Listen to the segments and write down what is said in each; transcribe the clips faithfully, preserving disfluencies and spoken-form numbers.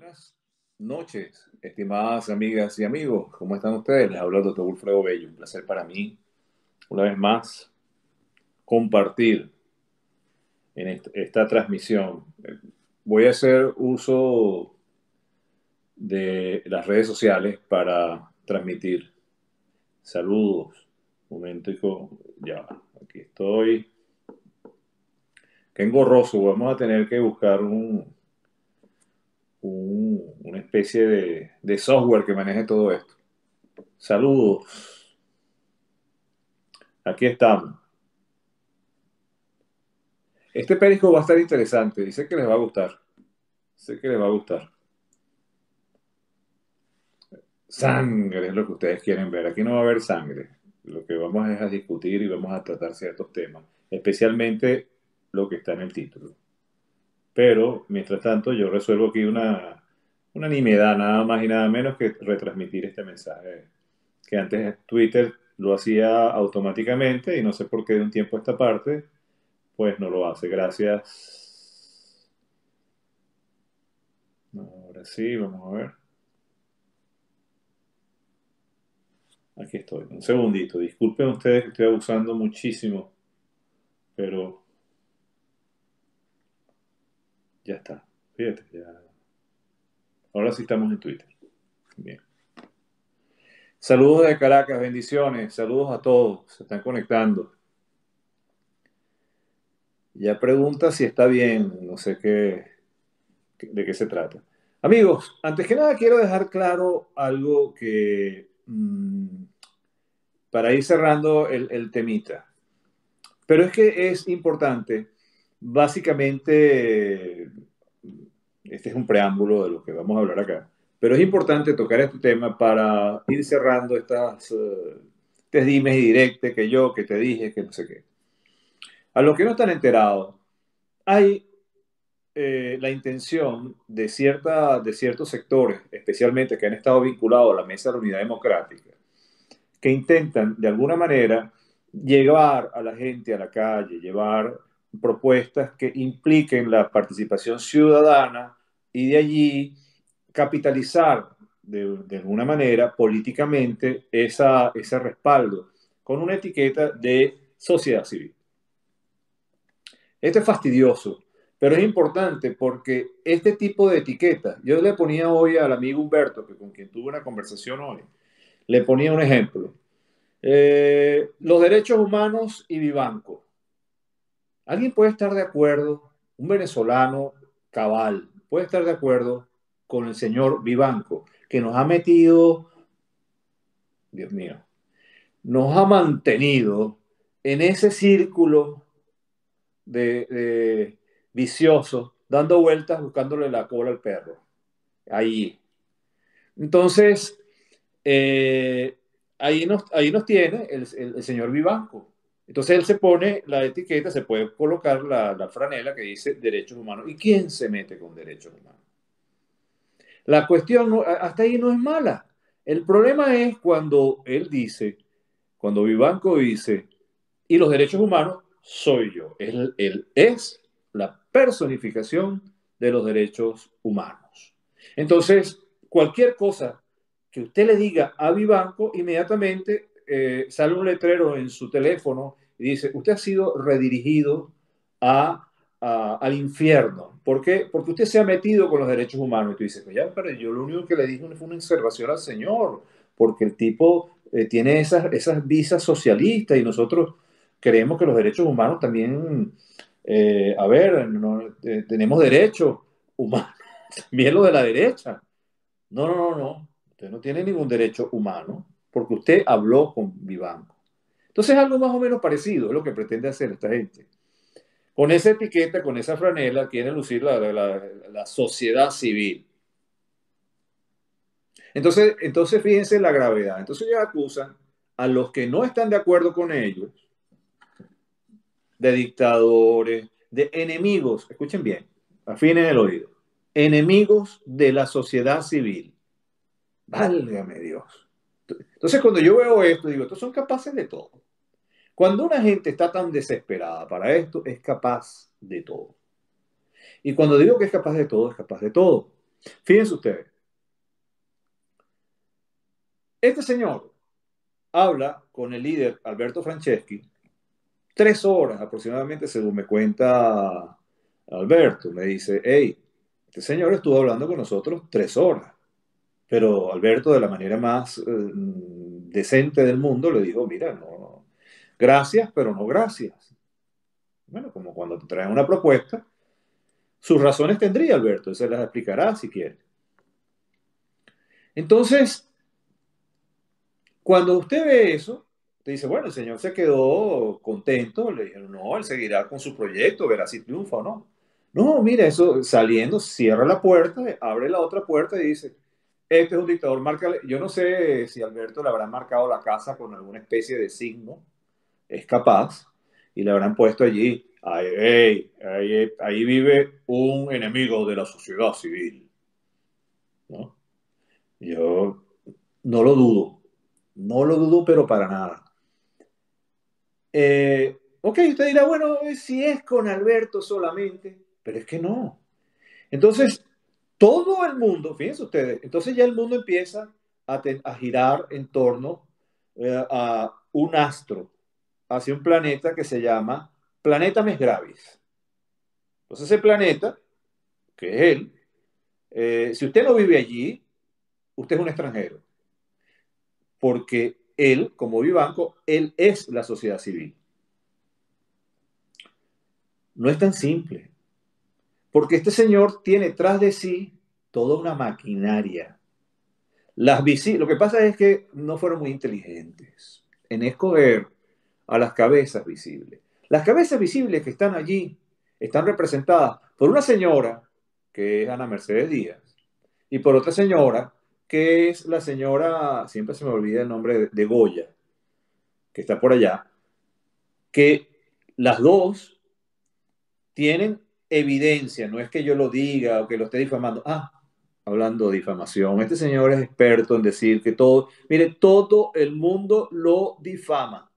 Buenas noches, estimadas amigas y amigos. ¿Cómo están ustedes? Les habla el doctor Wilfredo Bello. Un placer para mí, una vez más, compartir en esta, esta transmisión. Voy a hacer uso de las redes sociales para transmitir. Saludos. Momentico, ya, aquí estoy. Qué engorroso. Vamos a tener que buscar un, un- una especie de, de software que maneje todo esto. Saludos. Aquí estamos. Este perico va a estar interesante. Dice que les va a gustar. Sé que les va a gustar. Sangre es lo que ustedes quieren ver. Aquí no va a haber sangre. Lo que vamos es a discutir y vamos a tratar ciertos temas, especialmente lo que está en el título. Pero, mientras tanto, yo resuelvo aquí una, una nimiedad, nada más y nada menos que retransmitir este mensaje. Que antes Twitter lo hacía automáticamente y no sé por qué de un tiempo a esta parte, pues no lo hace. Gracias. Ahora sí, vamos a ver. Aquí estoy. Un segundito. Disculpen ustedes que estoy abusando muchísimo, pero ya está. Fíjate, ya. Ahora sí estamos en Twitter. Bien. Saludos de Caracas, bendiciones. Saludos a todos. Se están conectando. Ya pregunta si está bien. No sé qué, de qué se trata. Amigos, antes que nada quiero dejar claro algo que mmm, para ir cerrando el, el temita. Pero es que es importante, básicamente, este es un preámbulo de lo que vamos a hablar acá, pero es importante tocar este tema para ir cerrando estas, uh, estos dimes y directes que yo, que te dije, que no sé qué. A los que no están enterados, hay eh, la intención de, cierta, de ciertos sectores, especialmente que han estado vinculados a la Mesa de la Unidad Democrática, que intentan de alguna manera llevar a la gente a la calle, llevar propuestas que impliquen la participación ciudadana y de allí capitalizar de, de alguna manera políticamente esa, ese respaldo con una etiqueta de sociedad civil. Esto es fastidioso, pero es importante porque este tipo de etiquetas, yo le ponía hoy al amigo Humberto, que con quien tuve una conversación hoy, le ponía un ejemplo. Eh, los derechos humanos y Vivanco. ¿Alguien puede estar de acuerdo, un venezolano cabal, puede estar de acuerdo con el señor Vivanco, que nos ha metido, Dios mío, nos ha mantenido en ese círculo de, de vicioso, dando vueltas buscándole la cola al perro? Ahí. Entonces, eh, ahí, nos, ahí nos tiene el, el, el señor Vivanco. Entonces él se pone la etiqueta, se puede colocar la, la franela que dice derechos humanos. ¿Y quién se mete con derechos humanos? La cuestión no, hasta ahí no es mala. El problema es cuando él dice, cuando Vivanco dice, y los derechos humanos soy yo. Él, él es la personificación de los derechos humanos. Entonces, cualquier cosa que usted le diga a Vivanco, inmediatamente eh, sale un letrero en su teléfono y dice, usted ha sido redirigido a, a, al infierno. ¿Por qué? Porque usted se ha metido con los derechos humanos. Y tú dices, ya, pero yo lo único que le dije fue una observación al señor, porque el tipo eh, tiene esas, esas visas socialistas y nosotros creemos que los derechos humanos también, eh, a ver, no, eh, tenemos derechos humanos, también lo de la derecha. No, no, no, no. Usted no tiene ningún derecho humano porque usted habló con Vivanco. Entonces, algo más o menos parecido es lo que pretende hacer esta gente. Con esa etiqueta, con esa franela, quieren lucir la, la, la sociedad civil. Entonces, entonces, fíjense la gravedad. Entonces, ellos acusan a los que no están de acuerdo con ellos de dictadores, de enemigos. Escuchen bien, afinen el oído. Enemigos de la sociedad civil. Válgame Dios. Entonces, cuando yo veo esto, digo, estos son capaces de todo. Cuando una gente está tan desesperada para esto, es capaz de todo. Y cuando digo que es capaz de todo, es capaz de todo. Fíjense ustedes, este señor habla con el líder Alberto Franceschi tres horas aproximadamente, según me cuenta Alberto. Me dice, hey, este señor estuvo hablando con nosotros tres horas. Pero Alberto, de la manera más eh, decente del mundo, le dijo, mira, no, no, gracias, pero no gracias. Bueno, como cuando te traen una propuesta, sus razones tendría Alberto, él se las explicará si quiere. Entonces, cuando usted ve eso, te dice, bueno, el señor se quedó contento, le dijeron, no, él seguirá con su proyecto, verá si triunfa o no. No, mira, eso saliendo, cierra la puerta, abre la otra puerta y dice, este es un dictador, márcale. Yo no sé si Alberto le habrá marcado la casa con alguna especie de signo, es capaz, y le habrán puesto allí, ahí, hey, ahí, ahí vive un enemigo de la sociedad civil, ¿no? Yo no lo dudo, no lo dudo, pero para nada. Eh, ok, usted dirá, bueno, si es con Alberto solamente, pero es que no. Entonces, todo el mundo, fíjense ustedes, entonces ya el mundo empieza a, te- a girar en torno eh, a un astro, hacia un planeta que se llama Planeta Mesgravis. Entonces ese planeta, que es él, eh, si usted no vive allí, usted es un extranjero, porque él, como Vivanco, él es la sociedad civil. No es tan simple, porque este señor tiene tras de sí toda una maquinaria. Las visi Lo que pasa es que no fueron muy inteligentes en escoger a las cabezas visibles. Las cabezas visibles que están allí están representadas por una señora, que es Ana Mercedes Díaz, y por otra señora, que es la señora, siempre se me olvida el nombre de, de Goya, que está por allá, que las dos tienen evidencia, no es que yo lo diga o que lo esté difamando. Ah, hablando de difamación, este señor es experto en decir que todo, mire, todo el mundo lo difama.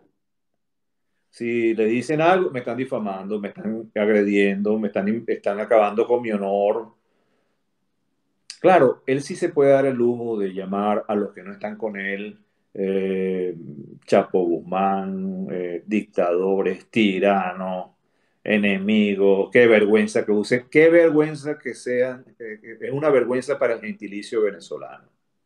Si le dicen algo, me están difamando, me están agrediendo, me están, están acabando con mi honor. Claro, él sí se puede dar el lujo de llamar a los que no están con él eh, Chapo Guzmán, eh, dictadores, tiranos, enemigos, qué vergüenza que usen, qué vergüenza que sean, eh, es una vergüenza para el gentilicio venezolano.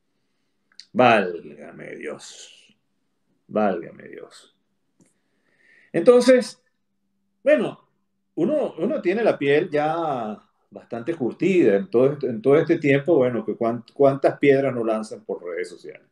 Válgame Dios, válgame Dios. Entonces, bueno, uno, uno tiene la piel ya bastante curtida en todo este, en todo este tiempo, bueno, que cuán- cuántas piedras nos lanzan por redes sociales.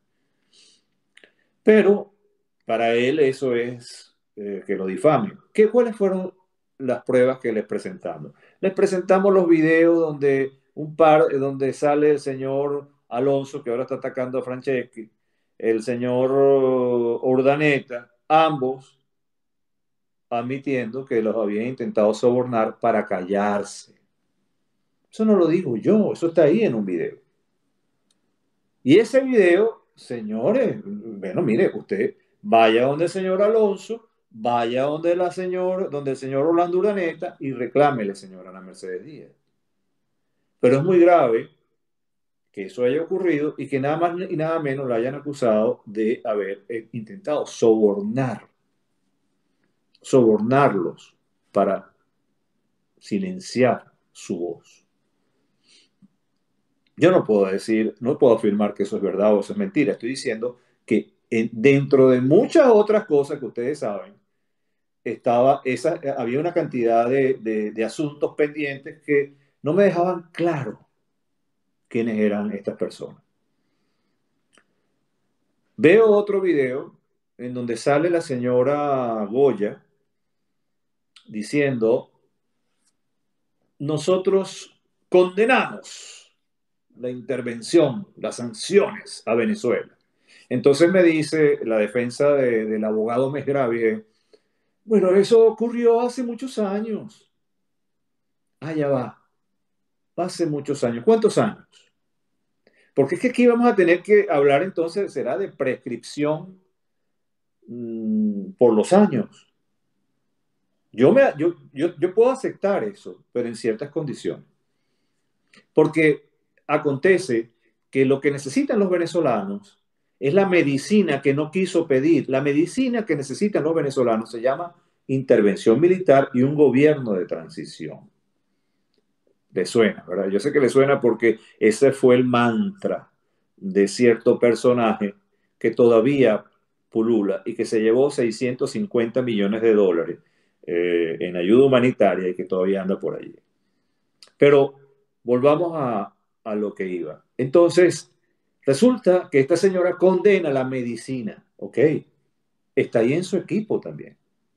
Pero para él eso es eh, que lo difamen. ¿Qué, ¿Cuáles fueron las pruebas que les presentamos? Les presentamos los videos donde un par, donde sale el señor Alonso, que ahora está atacando a Franceschi, el señor Urdaneta, ambos admitiendo que los habían intentado sobornar para callarse. Eso no lo digo yo, eso está ahí en un video. Y ese video, señores, bueno, mire, usted vaya donde el señor Alonso, vaya donde la señor, donde el señor Orlando Uraneta y reclámele, señora Ana Mercedes Díaz. Pero es muy grave que eso haya ocurrido y que nada más y nada menos lo hayan acusado de haber eh, intentado sobornar, sobornarlos para silenciar su voz. Yo no puedo decir, no puedo afirmar que eso es verdad o eso es mentira. Estoy diciendo que en- dentro de muchas otras cosas que ustedes saben, estaba esa, había una cantidad de, de- de asuntos pendientes que no me dejaban claro quiénes eran estas personas. Veo otro video en donde sale la señora Goya diciendo, nosotros condenamos la intervención, las sanciones a Venezuela. Entonces me dice la defensa de- del abogado Mesgravie, bueno, eso ocurrió hace muchos años. Ah, ya va, hace muchos años. ¿Cuántos años? Porque es que aquí vamos a tener que hablar entonces, será de prescripción mmm, por los años. Yo, me, yo, yo, yo puedo aceptar eso, pero en ciertas condiciones. Porque acontece que lo que necesitan los venezolanos es la medicina que no quiso pedir. La medicina que necesitan los venezolanos se llama intervención militar y un gobierno de transición. Le suena, ¿verdad? Yo sé que le suena porque ese fue el mantra de cierto personaje que todavía pulula y que se llevó seiscientos cincuenta millones de dólares eh, en ayuda humanitaria y que todavía anda por allí. Pero volvamos a, a lo que iba. Entonces, resulta que esta señora condena la medicina, ¿ok? Está ahí en su equipo también.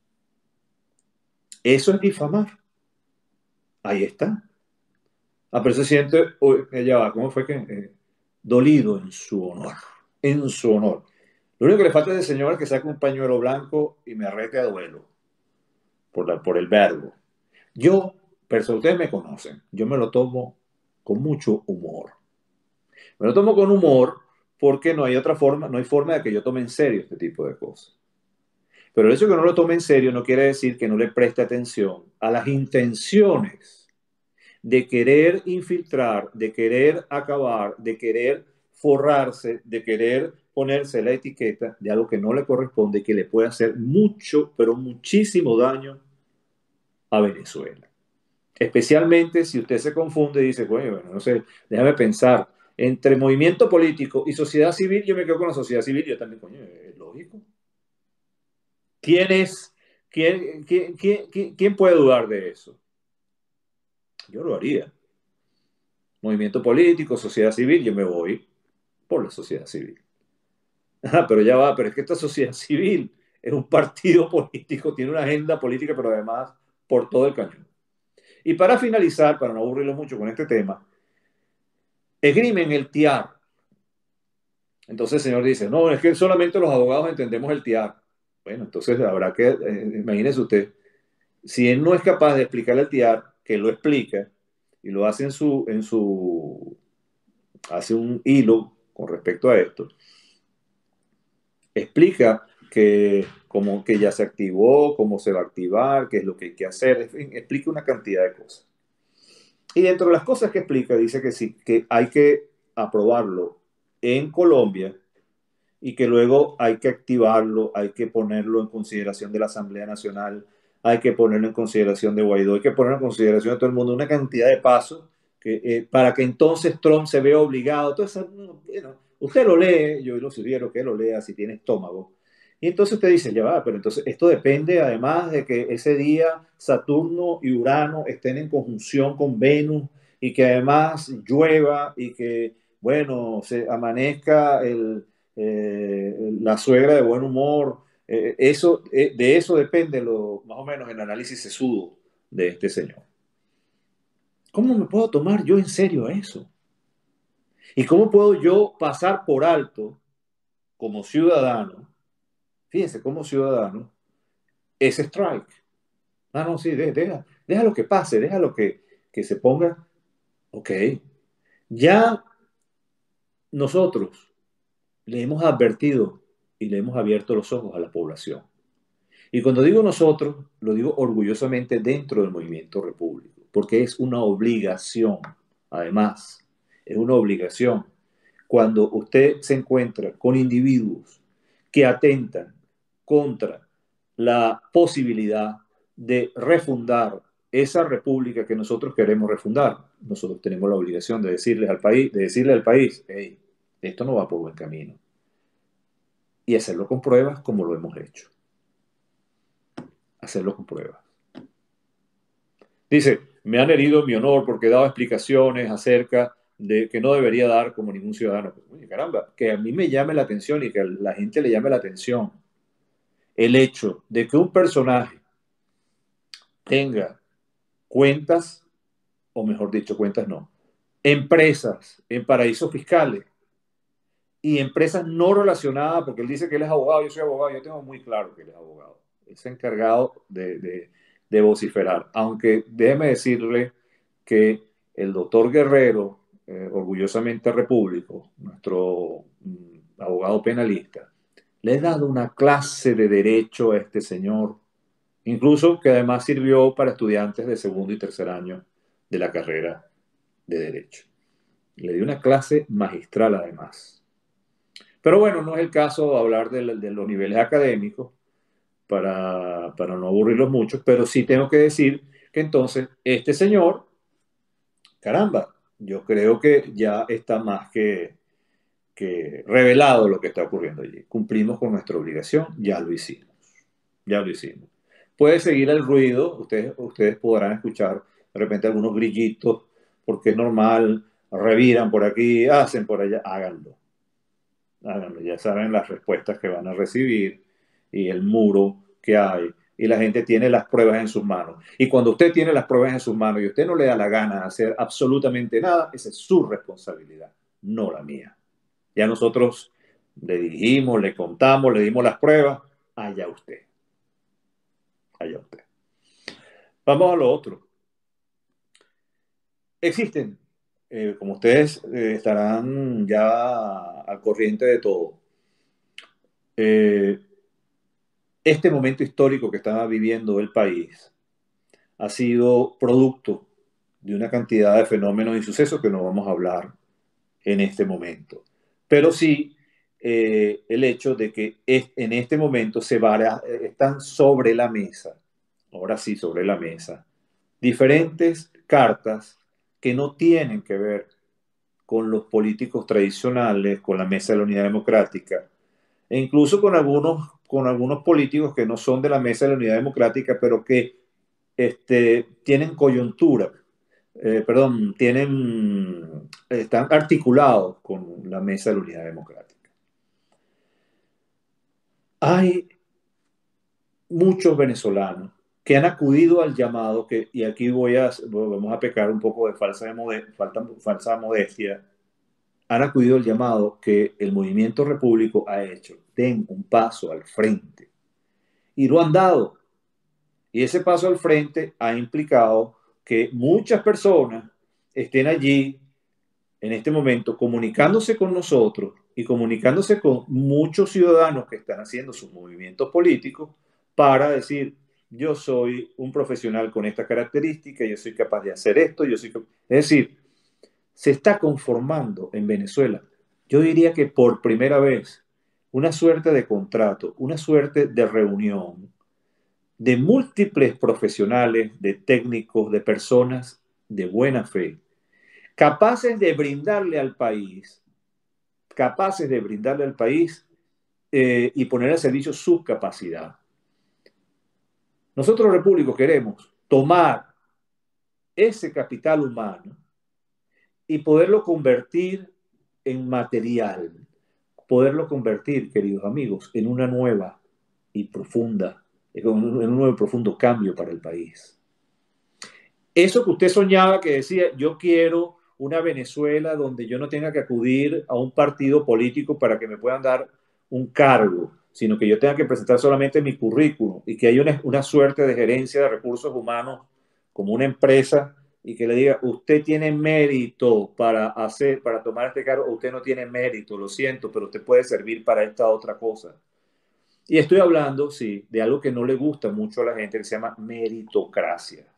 Eso es difamar. Ahí está. Ah, pero se siente, uy, ya va, ¿cómo fue que? Eh, dolido en su honor. En su honor. Lo único que le falta a ese señor es que saque un pañuelo blanco y me arrete a duelo por, la, por el verbo. Yo, pero ustedes me conocen, yo me lo tomo con mucho humor. Me lo tomo con humor porque no hay otra forma, no hay forma de que yo tome en serio este tipo de cosas. Pero el hecho de que no lo tome en serio no quiere decir que no le preste atención a las intenciones de querer infiltrar, de querer acabar, de querer forrarse, de querer ponerse la etiqueta de algo que no le corresponde y que le puede hacer mucho, pero muchísimo daño a Venezuela. Especialmente si usted se confunde y dice, bueno, bueno, no sé, déjame pensar, entre movimiento político y sociedad civil, yo me quedo con la sociedad civil, yo también, coño, es lógico. ¿Quién es, quién, quién, quién, quién, quién puede dudar de eso? Yo lo haría. Movimiento político, sociedad civil, yo me voy por la sociedad civil. Ah, pero ya va, pero es que esta sociedad civil es un partido político, tiene una agenda política, pero además por todo el cañón. Y para finalizar, para no aburrirlo mucho con este tema, esgrimen el TIAR. Entonces el señor dice, no, es que solamente los abogados entendemos el TIAR. Bueno, entonces habrá que, eh, imagínese usted, si él no es capaz de explicar el TIAR, que lo explica y lo hace en su, en su, hace un hilo con respecto a esto, explica que, como, que ya se activó, cómo se va a activar, qué es lo que hay que hacer, en fin, explica una cantidad de cosas. Y dentro de las cosas que explica, dice que sí, que hay que aprobarlo en Colombia y que luego hay que activarlo, hay que ponerlo en consideración de la Asamblea Nacional, hay que ponerlo en consideración de Guaidó, hay que ponerlo en consideración de todo el mundo, una cantidad de pasos que, eh, para que entonces Trump se vea obligado. Entonces, bueno, usted lo lee, yo lo sugiero que lo lea si tiene estómago. Y entonces usted dice, ya va, pero entonces esto depende además de que ese día Saturno y Urano estén en conjunción con Venus y que además llueva y que, bueno, se amanezca el, eh, la suegra de buen humor. Eh, eso, eh, de eso depende lo, más o menos el análisis sesudo de este señor. ¿Cómo me puedo tomar yo en serio eso? ¿Y cómo puedo yo pasar por alto como ciudadano, fíjense, como ciudadano, ese strike? Ah, no, sí, deja, deja, deja lo que pase, deja lo que, que se ponga. Ok, ya nosotros le hemos advertido y le hemos abierto los ojos a la población. Y cuando digo nosotros, lo digo orgullosamente dentro del movimiento repúblico, porque es una obligación, además, es una obligación. Cuando usted se encuentra con individuos que atentan contra la posibilidad de refundar esa república que nosotros queremos refundar, nosotros tenemos la obligación de decirles al país, de decirle al país, hey, esto no va por buen camino. Y hacerlo con pruebas como lo hemos hecho. Hacerlo con pruebas. Dice, me han herido mi honor porque he dado explicaciones acerca de que no debería dar como ningún ciudadano. Pues, oye, caramba, que a mí me llame la atención y que a la gente le llame la atención el hecho de que un personaje tenga cuentas, o mejor dicho, cuentas no, empresas en paraísos fiscales y empresas no relacionadas, porque él dice que él es abogado, yo soy abogado, yo tengo muy claro que él es abogado, es encargado de, de, de vociferar, aunque déjeme decirle que el doctor Guerrero, eh, orgullosamente repúblico, nuestro mm, abogado penalista, le ha dado una clase de derecho a este señor, incluso que además sirvió para estudiantes de segundo y tercer año de la carrera de derecho. Le dio una clase magistral además. Pero bueno, no es el caso hablar de, de los niveles académicos para, para no aburrirlos mucho, pero sí tengo que decir que entonces este señor, caramba, yo creo que ya está más que, que revelado lo que está ocurriendo allí. Cumplimos con nuestra obligación, ya lo hicimos, ya lo hicimos. Puede seguir el ruido, ustedes, ustedes podrán escuchar de repente algunos grillitos, porque es normal, reviran por aquí, hacen por allá, háganlo, háganlo, ya saben las respuestas que van a recibir y el muro que hay. Y la gente tiene las pruebas en sus manos. Y cuando usted tiene las pruebas en sus manos y usted no le da la gana de hacer absolutamente nada, esa es su responsabilidad, no la mía. Ya nosotros le dirigimos, le contamos, le dimos las pruebas, allá usted, allá usted. Vamos a lo otro. Existen, eh, como ustedes eh, estarán ya al corriente de todo, eh, este momento histórico que estaba viviendo el país ha sido producto de una cantidad de fenómenos y sucesos que no vamos a hablar en este momento. Pero sí eh, el hecho de que es, en este momento se va, están sobre la mesa, ahora sí sobre la mesa, diferentes cartas que no tienen que ver con los políticos tradicionales, con la mesa de la unidad democrática, e incluso con algunos, con algunos políticos que no son de la mesa de la unidad democrática, pero que este, tienen coyuntura, eh, perdón, tienen, están articulados con la mesa de la unidad democrática. Hay muchos venezolanos que han acudido al llamado, que, y aquí voy a, vamos a pecar un poco de falsa, de falta, falsa modestia, han acudido al llamado que el movimiento repúblico ha hecho. Den un paso al frente. Y lo han dado. Y ese paso al frente ha implicado que muchas personas estén allí en este momento comunicándose con nosotros y comunicándose con muchos ciudadanos que están haciendo sus movimientos políticos para decir, yo soy un profesional con esta característica, yo soy capaz de hacer esto, yo soy capaz... Es decir, se está conformando en Venezuela, yo diría que por primera vez, una suerte de contrato, una suerte de reunión de múltiples profesionales, de técnicos, de personas de buena fe, capaces de brindarle al país, capaces de brindarle al país eh, y poner al servicio su capacidad. Nosotros, repúblicos, queremos tomar ese capital humano y poderlo convertir en material, poderlo convertir, queridos amigos, en una nueva y profunda, en un nuevo y profundo cambio para el país. Eso que usted soñaba, que decía, yo quiero una Venezuela donde yo no tenga que acudir a un partido político para que me puedan dar un cargo, sino que yo tenga que presentar solamente mi currículum y que haya una, una suerte de gerencia de recursos humanos como una empresa y que le diga, usted tiene mérito para hacer, para tomar este cargo, o usted no tiene mérito, lo siento, pero usted puede servir para esta otra cosa. Y estoy hablando, sí, de algo que no le gusta mucho a la gente, que se llama meritocracia.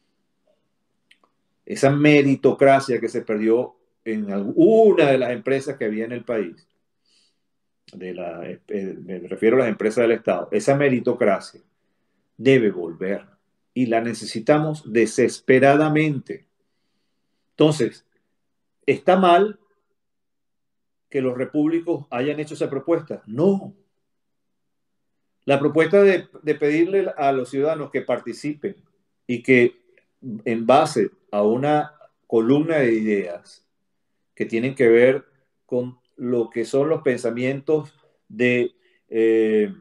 Esa meritocracia que se perdió en una de las empresas que había en el país, de la, eh, me refiero a las empresas del Estado, esa meritocracia debe volver y la necesitamos desesperadamente. Entonces, ¿está mal que los repúblicos hayan hecho esa propuesta? No. La propuesta de, de pedirle a los ciudadanos que participen y que en base a una columna de ideas que tienen que ver con lo que son los pensamientos de, eh,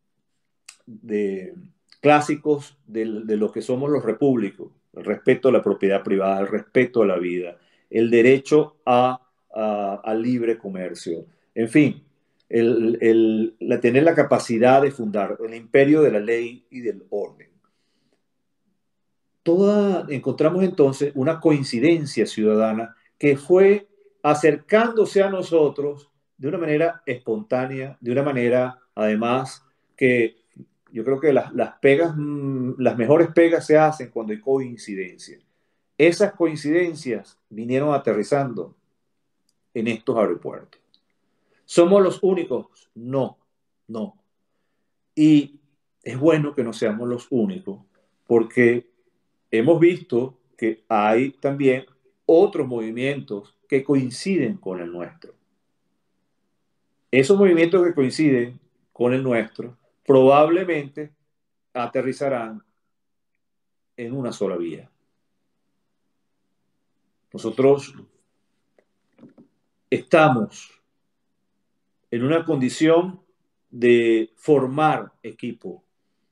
de clásicos de, de lo que somos los repúblicos, el respeto a la propiedad privada, el respeto a la vida, el derecho a, a, a libre comercio, en fin, el, el, la, tener la capacidad de fundar el imperio de la ley y del orden. Toda, encontramos entonces una coincidencia ciudadana que fue acercándose a nosotros de una manera espontánea, de una manera, además, que yo creo que las, las pegas, las mejores pegas se hacen cuando hay coincidencia. Esas coincidencias vinieron aterrizando en estos aeropuertos. ¿Somos los únicos? No, no. Y es bueno que no seamos los únicos, porque hemos visto que hay también otros movimientos que coinciden con el nuestro. Esos movimientos que coinciden con el nuestro probablemente aterrizarán en una sola vía. Nosotros estamos en una condición de formar equipo.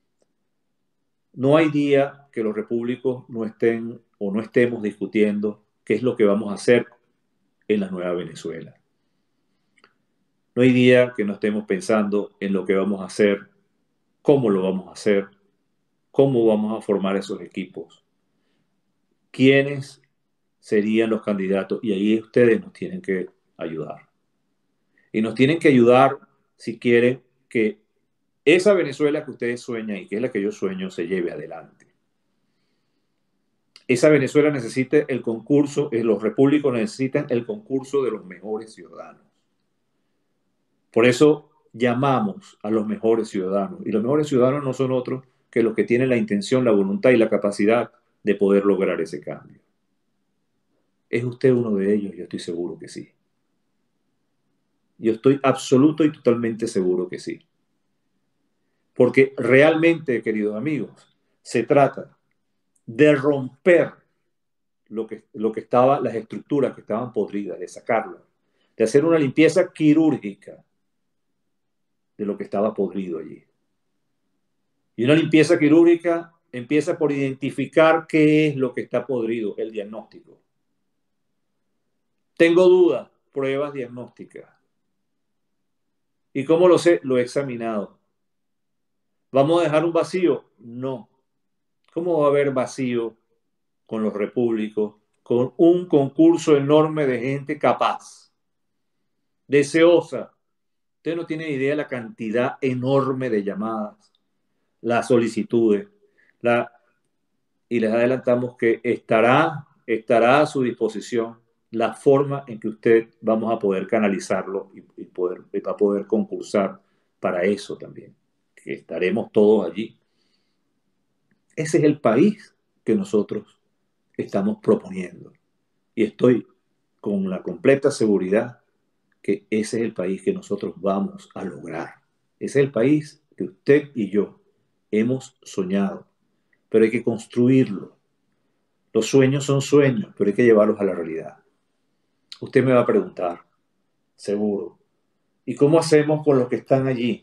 No hay día que los repúblicos no estén o no estemos discutiendo qué es lo que vamos a hacer en la nueva Venezuela. No hay día que no estemos pensando en lo que vamos a hacer, cómo lo vamos a hacer, cómo vamos a formar esos equipos, quiénes serían los candidatos, y ahí ustedes nos tienen que ayudar. Y nos tienen que ayudar si quieren que esa Venezuela que ustedes sueñan y que es la que yo sueño se lleve adelante. Esa Venezuela necesita el concurso, los repúblicos necesitan el concurso de los mejores ciudadanos. Por eso llamamos a los mejores ciudadanos. Y los mejores ciudadanos no son otros que los que tienen la intención, la voluntad y la capacidad de poder lograr ese cambio. ¿Es usted uno de ellos? Yo estoy seguro que sí. Yo estoy absoluto y totalmente seguro que sí. Porque realmente, queridos amigos, se trata de romper lo que, lo que estaba, las estructuras que estaban podridas, de sacarlas, de hacer una limpieza quirúrgica de lo que estaba podrido allí. Y una limpieza quirúrgica empieza por identificar qué es lo que está podrido, el diagnóstico. Tengo dudas, pruebas diagnósticas. ¿Y cómo lo sé? Lo he examinado. ¿Vamos a dejar un vacío? No. ¿Cómo va a haber vacío con los repúblicos, con un concurso enorme de gente capaz, deseosa? Usted no tiene idea de la cantidad enorme de llamadas, las solicitudes, la, y les adelantamos que estará, estará a su disposición la forma en que usted vamos a poder canalizarlo y, y poder, y va a poder concursar para eso también, que estaremos todos allí. Ese es el país que nosotros estamos proponiendo. Y estoy con la completa seguridad que ese es el país que nosotros vamos a lograr. Ese es el país que usted y yo hemos soñado, pero hay que construirlo. Los sueños son sueños, pero hay que llevarlos a la realidad. Usted me va a preguntar, seguro, ¿y cómo hacemos con los que están allí?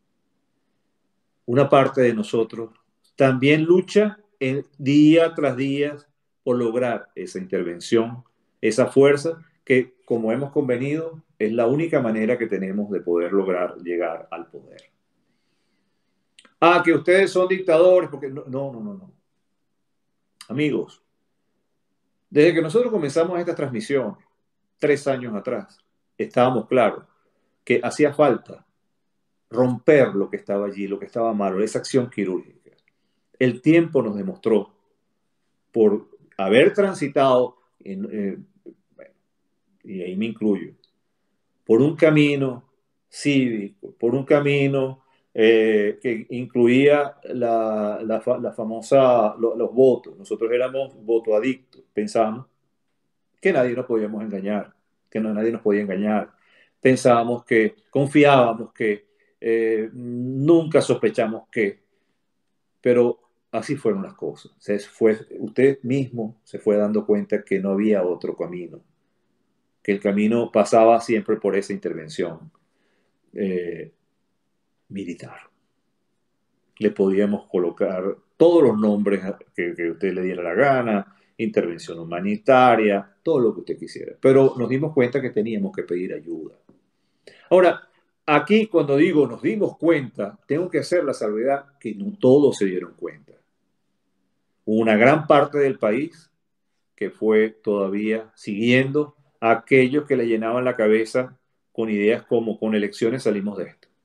Una parte de nosotros también lucha en, día tras día por lograr esa intervención, esa fuerza que, como hemos convenido, es la única manera que tenemos de poder lograr llegar al poder. Ah, que ustedes son dictadores, porque no, no, no, no. no. Amigos, desde que nosotros comenzamos esta transmisión, tres años atrás, estábamos claros que hacía falta romper lo que estaba allí, lo que estaba malo, esa acción quirúrgica. El tiempo nos demostró, por haber transitado, en, eh, bueno, y ahí me incluyo, por un camino cívico, por un camino eh, que incluía la, la, la famosa, lo, los votos. Nosotros éramos voto adictos, pensábamos que nadie nos podíamos engañar, que no, nadie nos podía engañar. Pensábamos que, confiábamos que, eh, nunca sospechamos que, pero así fueron las cosas. Se fue, usted mismo se fue dando cuenta que no había otro camino, que el camino pasaba siempre por esa intervención eh, militar. Le podíamos colocar todos los nombres que, que usted le diera la gana, intervención humanitaria, todo lo que usted quisiera. Pero nos dimos cuenta que teníamos que pedir ayuda. Ahora, aquí cuando digo nos dimos cuenta, tengo que hacer la salvedad que no todos se dieron cuenta. Una gran parte del país que fue todavía siguiendo a aquellos que le llenaban la cabeza con ideas como con elecciones salimos de esto.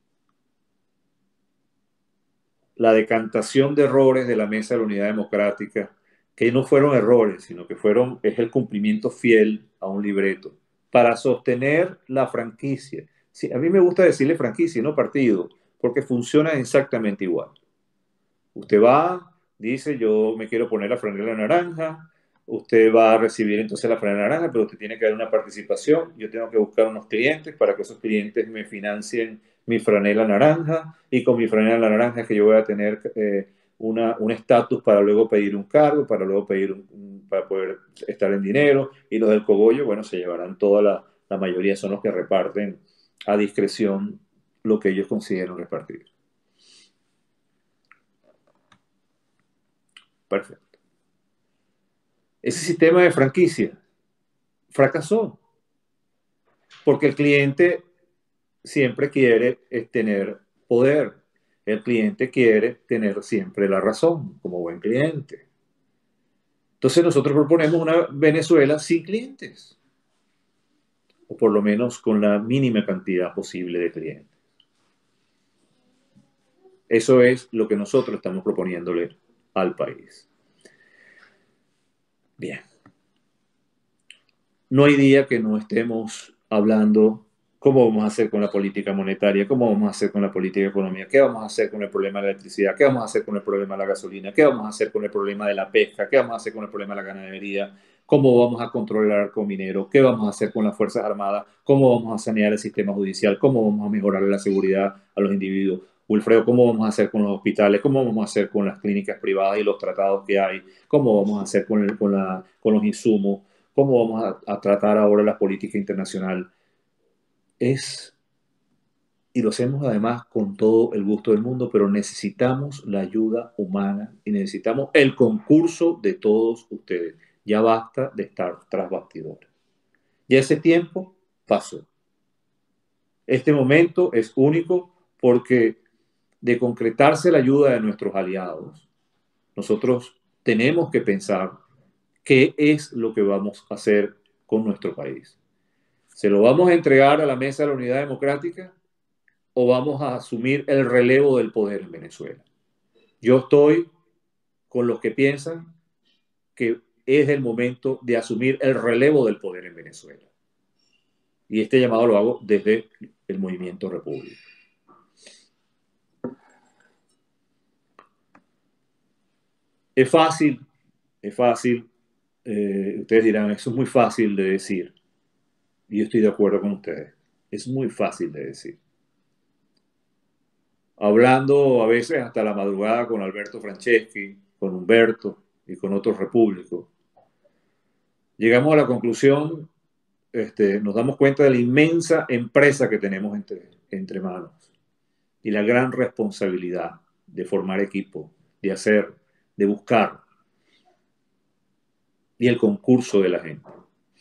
La decantación de errores de la Mesa de la Unidad Democrática, que no fueron errores, sino que fueron, es el cumplimiento fiel a un libreto, para sostener la franquicia. Sí, a mí me gusta decirle franquicia y no partido, porque funciona exactamente igual. Usted va, dice, yo me quiero poner la franela naranja, usted va a recibir entonces la franela naranja, pero usted tiene que dar una participación, yo tengo que buscar unos clientes para que esos clientes me financien mi franela naranja, y con mi franela naranja es que yo voy a tener eh, una, un estatus para luego pedir un cargo, para luego pedir un, un, para poder estar en dinero, y los del cogollo, bueno, se llevarán toda la, la mayoría, son los que reparten a discreción lo que ellos consideran repartir. Perfecto. Ese sistema de franquicia fracasó porque el cliente siempre quiere tener poder. El cliente quiere tener siempre la razón como buen cliente. Entonces nosotros proponemos una Venezuela sin clientes, o por lo menos con la mínima cantidad posible de clientes. Eso es lo que nosotros estamos proponiéndole al país. Bien. No hay día que no estemos hablando cómo vamos a hacer con la política monetaria, cómo vamos a hacer con la política económica, qué vamos a hacer con el problema de la electricidad, qué vamos a hacer con el problema de la gasolina, qué vamos a hacer con el problema de la pesca, qué vamos a hacer con el problema de la ganadería, cómo vamos a controlar el arco minero, qué vamos a hacer con las Fuerzas Armadas, cómo vamos a sanear el sistema judicial, cómo vamos a mejorar la seguridad a los individuos. Wilfredo, ¿cómo vamos a hacer con los hospitales? ¿Cómo vamos a hacer con las clínicas privadas y los tratados que hay? ¿Cómo vamos a hacer con, el, con, la, con los insumos? ¿Cómo vamos a, a tratar ahora la política internacional? Es, y lo hacemos además con todo el gusto del mundo, pero necesitamos la ayuda humana y necesitamos el concurso de todos ustedes. Ya basta de estar tras bastidores. Ya ese tiempo pasó. Este momento es único porque de concretarse la ayuda de nuestros aliados, nosotros tenemos que pensar qué es lo que vamos a hacer con nuestro país. ¿Se lo vamos a entregar a la Mesa de la Unidad Democrática o vamos a asumir el relevo del poder en Venezuela? Yo estoy con los que piensan que es el momento de asumir el relevo del poder en Venezuela. Y este llamado lo hago desde el Movimiento República. Es fácil, es fácil, eh, ustedes dirán, eso es muy fácil de decir. Y yo estoy de acuerdo con ustedes. Es muy fácil de decir. Hablando a veces hasta la madrugada con Alberto Franceschi, con Humberto y con otros repúblicos, llegamos a la conclusión, este, nos damos cuenta de la inmensa empresa que tenemos entre, entre manos y la gran responsabilidad de formar equipo, de hacer, de buscar, y el concurso de la gente.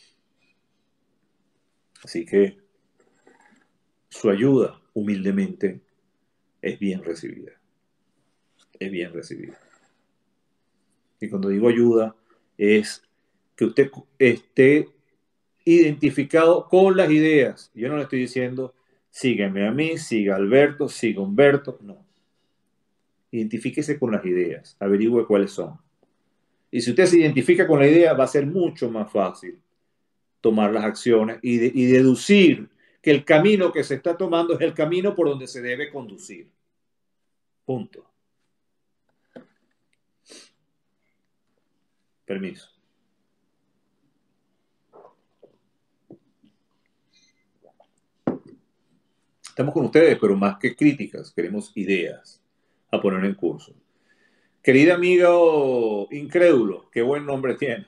Así que su ayuda, humildemente, es bien recibida. Es bien recibida. Y cuando digo ayuda, es que usted esté identificado con las ideas. Yo no le estoy diciendo, sígueme a mí, siga a Alberto, siga a Humberto. No. Identifíquese con las ideas, averigüe cuáles son. Y si usted se identifica con la idea, va a ser mucho más fácil tomar las acciones y, de, y deducir que el camino que se está tomando es el camino por donde se debe conducir. Punto. Permiso. Estamos con ustedes, pero más que críticas, queremos ideas a poner en curso. Querida amiga incrédulo, qué buen nombre tiene.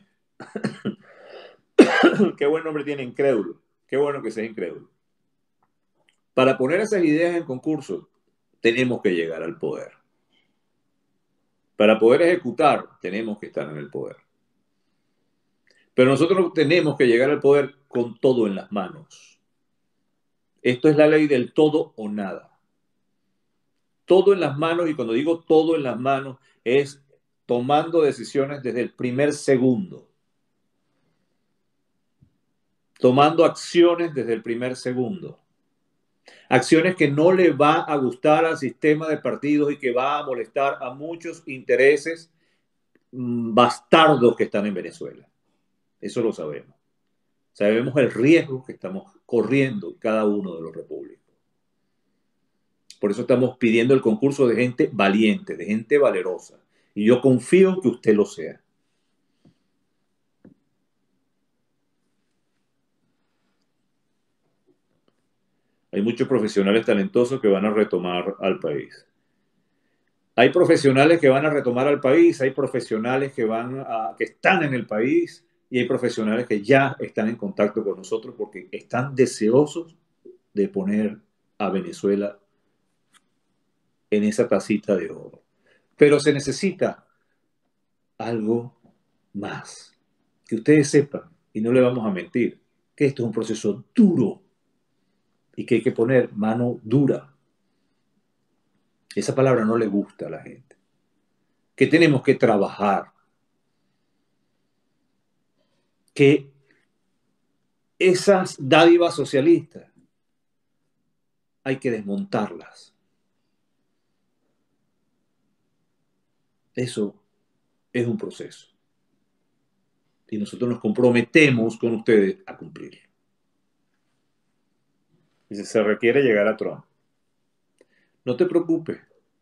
Qué buen nombre tiene, incrédulo. Qué bueno que sea incrédulo. Para poner esas ideas en concurso, tenemos que llegar al poder. Para poder ejecutar, tenemos que estar en el poder. Pero nosotros tenemos que llegar al poder con todo en las manos. Esto es la ley del todo o nada. Todo en las manos, y cuando digo todo en las manos, es tomando decisiones desde el primer segundo. Tomando acciones desde el primer segundo. Acciones que no le va a gustar al sistema de partidos y que va a molestar a muchos intereses bastardos que están en Venezuela. Eso lo sabemos. Sabemos el riesgo que estamos corriendo cada uno de los repúblicos. Por eso estamos pidiendo el concurso de gente valiente, de gente valerosa. Y yo confío en que usted lo sea. Hay muchos profesionales talentosos que van a retomar al país. Hay profesionales que van a retomar al país, hay profesionales que, van a, que están en el país y hay profesionales que ya están en contacto con nosotros porque están deseosos de poner a Venezuela en esa tacita de oro. Pero se necesita algo más. Que ustedes sepan, y no le vamos a mentir, que esto es un proceso duro y que hay que poner mano dura. Esa palabra no le gusta a la gente. Que tenemos que trabajar. Que esas dádivas socialistas hay que desmontarlas. Eso es un proceso. Y nosotros nos comprometemos con ustedes a cumplirlo. Y si se requiere llegar a Trump, no te preocupes.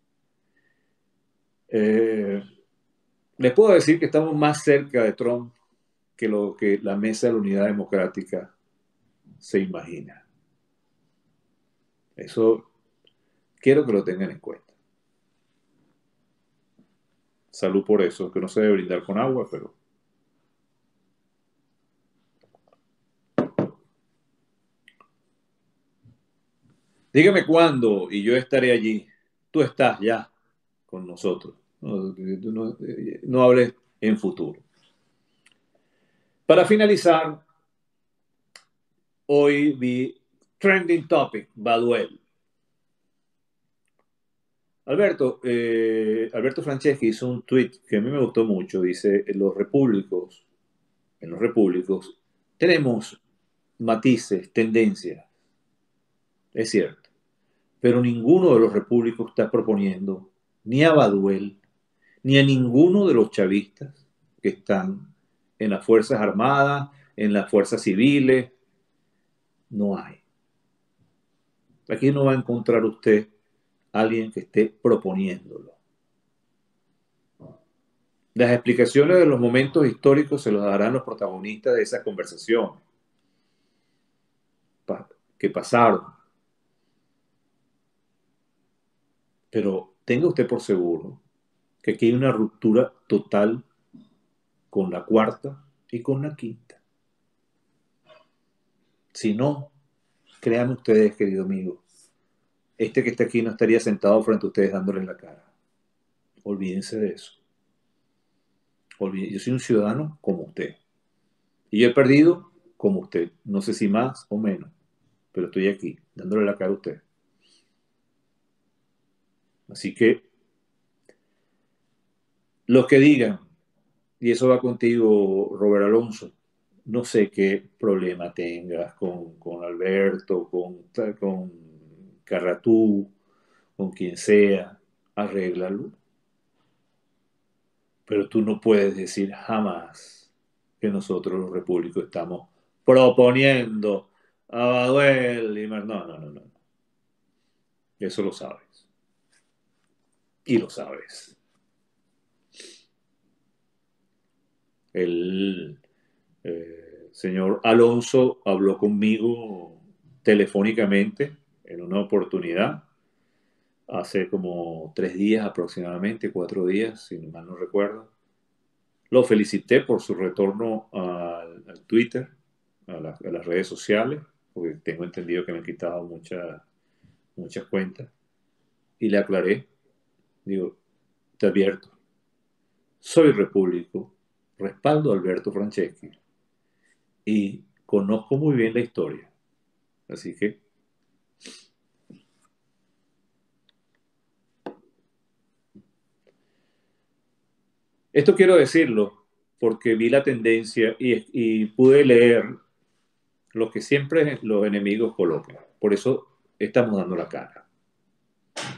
Eh, les puedo decir que estamos más cerca de Trump que lo que la Mesa de la Unidad Democrática se imagina. Eso quiero que lo tengan en cuenta. Salud por eso, que no se debe brindar con agua, pero... Dígame cuándo y yo estaré allí. Tú estás ya con nosotros. No, no, no hables en futuro. Para finalizar, hoy vi Trending Topic, Baduel. Alberto, eh, Alberto Franceschi hizo un tweet que a mí me gustó mucho. Dice, en los repúblicos, en los repúblicos tenemos matices, tendencias. Es cierto. Pero ninguno de los repúblicos está proponiendo ni a Baduel, ni a ninguno de los chavistas que están en las Fuerzas Armadas, en las Fuerzas Civiles. No hay. Aquí no va a encontrar usted a alguien que esté proponiéndolo. Las explicaciones de los momentos históricos se los darán los protagonistas de esas conversaciones que pasaron. Pero tenga usted por seguro que aquí hay una ruptura total con la cuarta y con la quinta. Si no, créanme ustedes, querido amigo, este que está aquí no estaría sentado frente a ustedes dándoles la cara. Olvídense de eso. Olvídense. Yo soy un ciudadano como usted. Y yo he perdido como usted. No sé si más o menos, pero estoy aquí, dándole la cara a usted. Así que, los que digan, y eso va contigo, Robert Alonso, no sé qué problema tengas con, con Alberto, con, con Carratú, con quien sea, arréglalo. Pero tú no puedes decir jamás que nosotros los repúblicos estamos proponiendo a Baduel y Mar... No, no, no, no. Eso lo sabes. Y lo sabes. El eh, señor Alonso habló conmigo telefónicamente en una oportunidad hace como tres días aproximadamente, cuatro días, si mal no recuerdo. Lo felicité por su retorno al, al Twitter, a, la, a, las redes sociales, porque tengo entendido que me han quitado muchas muchas cuentas. Y le aclaré, digo, te advierto, soy repúblico, respaldo a Alberto Franceschi y conozco muy bien la historia. Así que esto quiero decirlo porque vi la tendencia y, y pude leer lo que siempre los enemigos colocan. Por eso estamos dando la cara.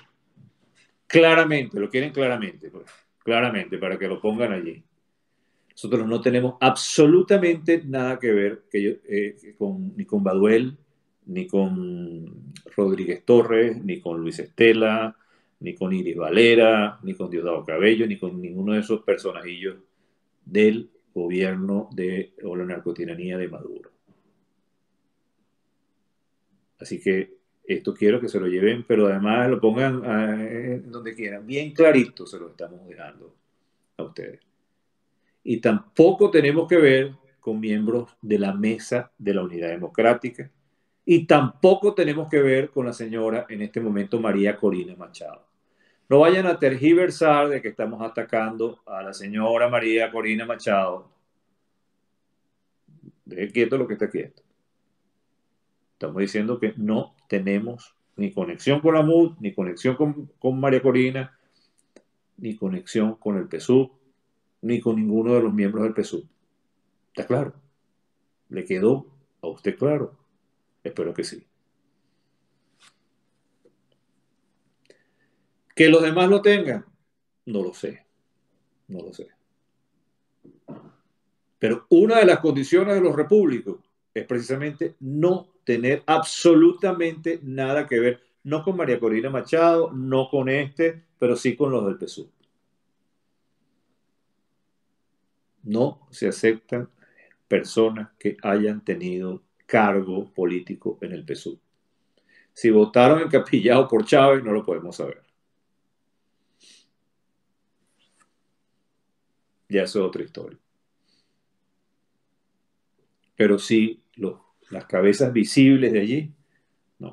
Claramente, lo quieren claramente, pues, claramente, para que lo pongan allí. Nosotros no tenemos absolutamente nada que ver que yo, eh, con, ni con Baduel, ni con Rodríguez Torres, ni con Luis Estela, ni con Iris Valera, ni con Diosdado Cabello, ni con ninguno de esos personajillos del gobierno de, o la narcotiranía de Maduro. Así que esto quiero que se lo lleven, pero además lo pongan eh, donde quieran. Bien clarito se lo estamos dejando a ustedes. Y tampoco tenemos que ver con miembros de la Mesa de la Unidad Democrática. Y tampoco tenemos que ver con la señora, en este momento, María Corina Machado. No vayan a tergiversar de que estamos atacando a la señora María Corina Machado. Deje quieto lo que está quieto. Estamos diciendo que no tenemos ni conexión con la M U D, ni conexión con, con María Corina, ni conexión con el P S U V, ni con ninguno de los miembros del P S U V. ¿Está claro? ¿Le quedó a usted claro? Espero que sí. ¿Que los demás lo tengan? No lo sé. No lo sé. Pero una de las condiciones de los repúblicos es precisamente no tener absolutamente nada que ver, no con María Corina Machado, no con este, pero sí con los del P S U V. No se aceptan personas que hayan tenido cargo político en el P S U V. Si votaron encapillados por Chávez, no lo podemos saber. Ya eso es otra historia. Pero sí, los, las cabezas visibles de allí, no.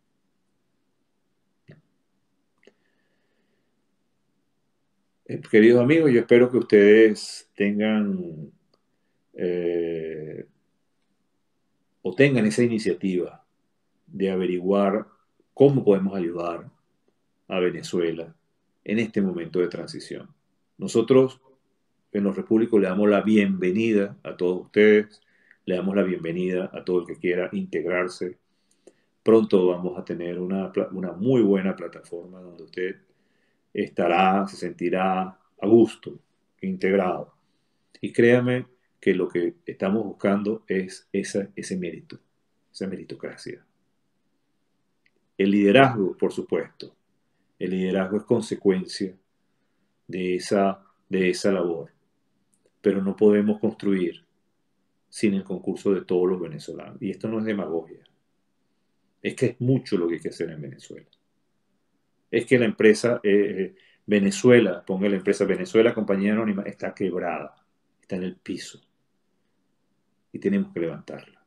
Eh, queridos amigos, yo espero que ustedes tengan eh, o tengan esa iniciativa de averiguar cómo podemos ayudar a Venezuela en este momento de transición. Nosotros en los repúblicos le damos la bienvenida a todos ustedes, le damos la bienvenida a todo el que quiera integrarse. Pronto vamos a tener una, una muy buena plataforma donde usted estará, se sentirá a gusto, integrado. Y créame que lo que estamos buscando es esa, ese mérito, esa meritocracia. El liderazgo, por supuesto, el liderazgo es consecuencia de esa, de esa labor, pero no podemos construir sin el concurso de todos los venezolanos. Y esto no es demagogia, es que es mucho lo que hay que hacer en Venezuela. Es que la empresa eh, Venezuela, ponga la empresa Venezuela Compañía Anónima, está quebrada, está en el piso y tenemos que levantarla.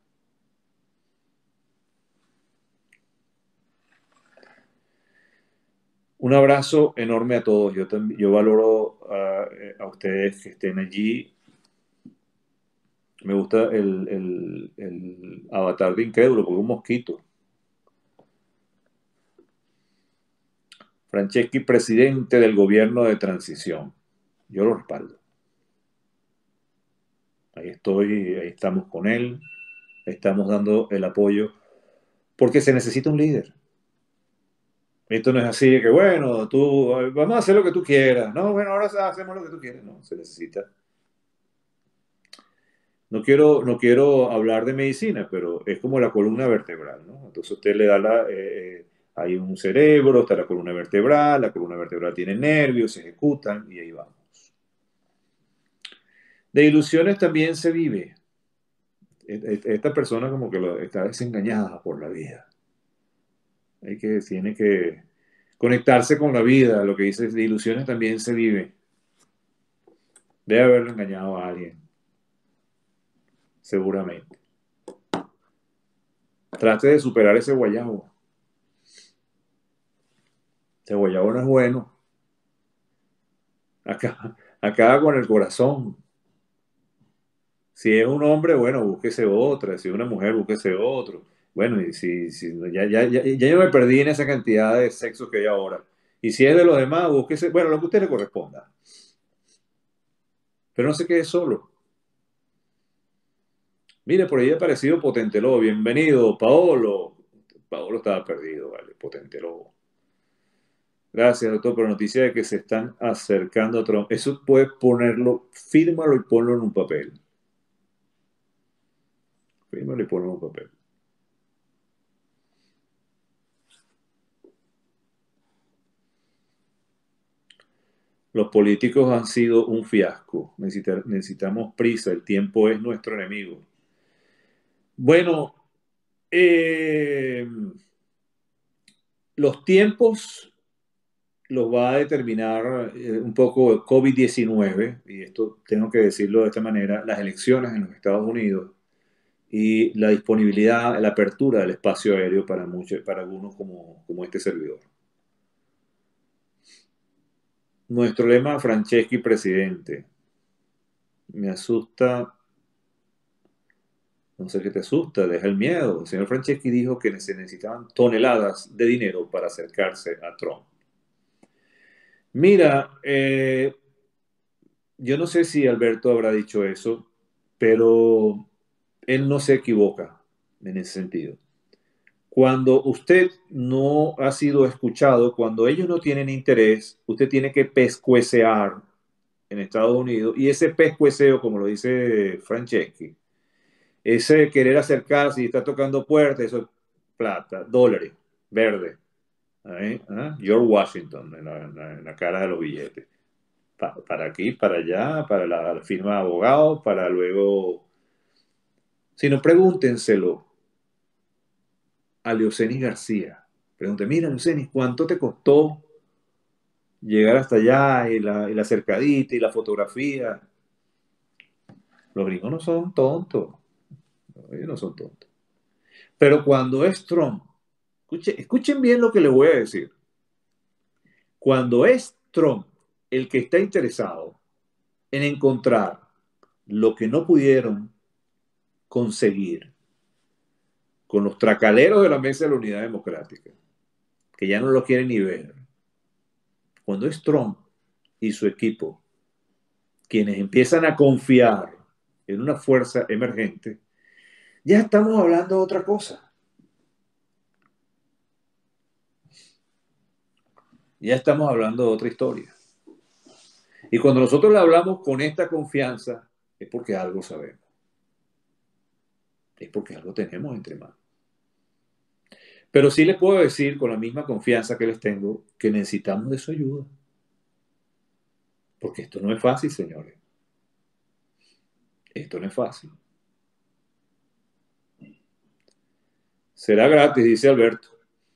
Un abrazo enorme a todos. Yo, yo valoro a, a ustedes que estén allí. Me gusta el, el, el avatar de Incrédulo, porque es un mosquito. Franceschi, presidente del gobierno de transición. Yo lo respaldo. Ahí estoy, ahí estamos con él, estamos dando el apoyo, porque se necesita un líder. Esto no es así de que, bueno, tú, vamos a hacer lo que tú quieras. No, bueno, ahora hacemos lo que tú quieras. No, se necesita. No quiero, no quiero hablar de medicina, pero es como la columna vertebral, ¿no? Entonces usted le da la... Eh, hay un cerebro, está la columna vertebral, la columna vertebral tiene nervios, se ejecutan y ahí vamos. De ilusiones también se vive. Esta persona como que lo, está desengañada por la vida. Hay que, tiene que conectarse con la vida. Lo que dice de ilusiones también se vive. Debe haberlo engañado a alguien. Seguramente. Trate de superar ese guayabo. Ese guayabo no es bueno. Acá, acaba con el corazón. Si es un hombre, bueno, búsquese otra. Si es una mujer, búsquese otro. Bueno, y si, si ya, ya, ya, ya yo me perdí en esa cantidad de sexos que hay ahora. Y si es de los demás, búsquese, bueno, lo que a usted le corresponda. Pero no se quede solo. Mire, por ahí ha aparecido Potente Lobo. Bienvenido, Paolo. Paolo estaba perdido, vale, Potente Lobo. Gracias, doctor, por la noticia de que se están acercando a Trump. Eso puedes ponerlo, fírmalo y ponlo en un papel. Fírmalo y ponlo en un papel. Los políticos han sido un fiasco. Necesita- necesitamos prisa. El tiempo es nuestro enemigo. Bueno, eh, los tiempos los va a determinar eh, un poco el COVID diecinueve, y esto tengo que decirlo de esta manera, las elecciones en los Estados Unidos y la disponibilidad, la apertura del espacio aéreo para muchos, para algunos como, como este servidor. Nuestro lema, Franceschi presidente. Me asusta, no sé qué te asusta, deja el miedo. El señor Franceschi dijo que se necesitaban toneladas de dinero para acercarse a Trump. Mira, eh, yo no sé si Alberto habrá dicho eso, pero él no se equivoca en ese sentido. Cuando usted no ha sido escuchado, cuando ellos no tienen interés, usted tiene que pescuecear en Estados Unidos, y ese pescueceo, como lo dice Franceschi, ese querer acercarse y estar tocando puertas, eso es plata, dólares, verde. ¿Eh? ¿Ah? George Washington en la, en la- en la cara de los billetes. Pa- para aquí, para allá, para la firma de abogados, para luego... Si no, pregúntenselo a Leocenis García. Pregunte, mira, Leocenis, ¿cuánto te costó llegar hasta allá y la, y la cercadita y la fotografía? Los gringos no son tontos. Ellos no son tontos. Pero cuando es Trump, escuchen, escuchen bien lo que les voy a decir. Cuando es Trump el que está interesado en encontrar lo que no pudieron conseguir con los tracaleros de la Mesa de la Unidad Democrática, que ya no lo quieren ni ver, cuando es Trump y su equipo quienes empiezan a confiar en una fuerza emergente, ya estamos hablando de otra cosa. Ya estamos hablando de otra historia. Y cuando nosotros le hablamos con esta confianza, es porque algo sabemos. Es porque algo tenemos entre manos. Pero sí les puedo decir con la misma confianza que les tengo que necesitamos de su ayuda. Porque esto no es fácil, señores. Esto no es fácil. Será gratis, dice Alberto.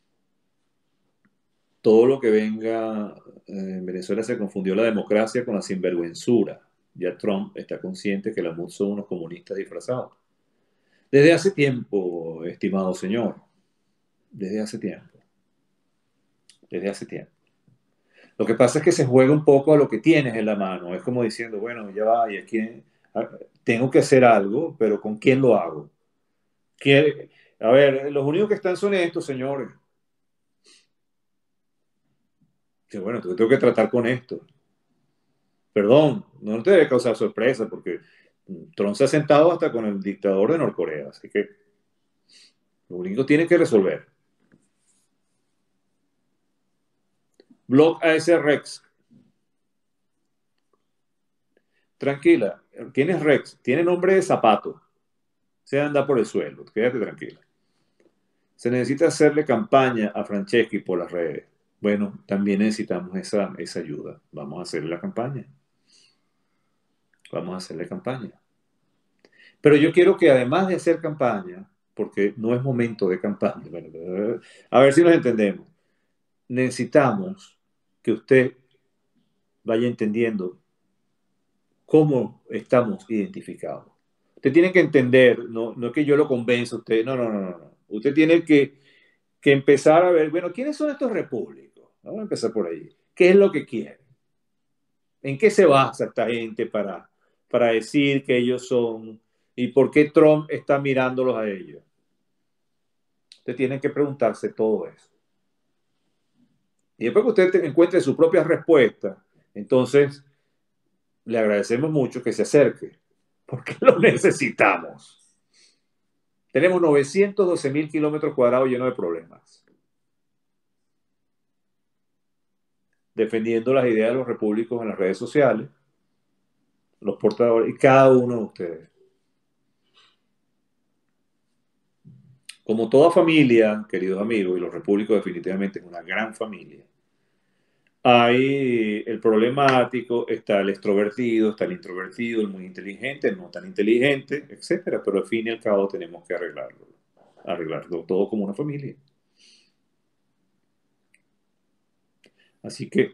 Todo lo que venga eh, en Venezuela se confundió la democracia con la sinvergüenzura. Ya Trump está consciente que la M U D son unos comunistas disfrazados. Desde hace tiempo, estimado señor. Desde hace tiempo. Desde hace tiempo. Lo que pasa es que se juega un poco a lo que tienes en la mano. Es como diciendo, bueno, ya va, y aquí tengo que hacer algo, pero ¿con quién lo hago? ¿Quién? A ver, los únicos que están son estos, señores. Que bueno, entonces tengo que tratar con esto. Perdón, no te debe causar sorpresa porque Trump se ha sentado hasta con el dictador de Norcorea, así que lo único que tiene que resolver. Block A S Rex. Tranquila, ¿quién es Rex? Tiene nombre de zapato. Se anda por el suelo, quédate tranquila. Se necesita hacerle campaña a Franceschi por las redes. Bueno, también necesitamos esa, esa ayuda. Vamos a hacerle la campaña. Vamos a hacerle campaña. Pero yo quiero que además de hacer campaña, porque no es momento de campaña, bueno, a ver si nos entendemos, necesitamos que usted vaya entendiendo cómo estamos identificados. Usted tiene que entender, no, no es que yo lo convenza a usted, no, no, no, no. Usted tiene que, que empezar a ver, bueno, ¿quiénes son estos repúblicos? Vamos a empezar por ahí. ¿Qué es lo que quieren? ¿En qué se basa esta gente para, para decir que ellos son y por qué Trump está mirándolos a ellos? Usted tiene que preguntarse todo eso. Y después que usted encuentre su propia respuesta, entonces le agradecemos mucho que se acerque, porque lo necesitamos. Tenemos novecientos doce mil kilómetros cuadrados llenos de problemas. defendiendo las ideas de los repúblicos en las redes sociales, los portadores, y cada uno de ustedes. Como toda familia, queridos amigos, y los repúblicos definitivamente es una gran familia, hay el problemático, está el extrovertido, está el introvertido, el muy inteligente, el no tan inteligente, etcétera. Pero al fin y al cabo tenemos que arreglarlo, arreglarlo todo como una familia. Así que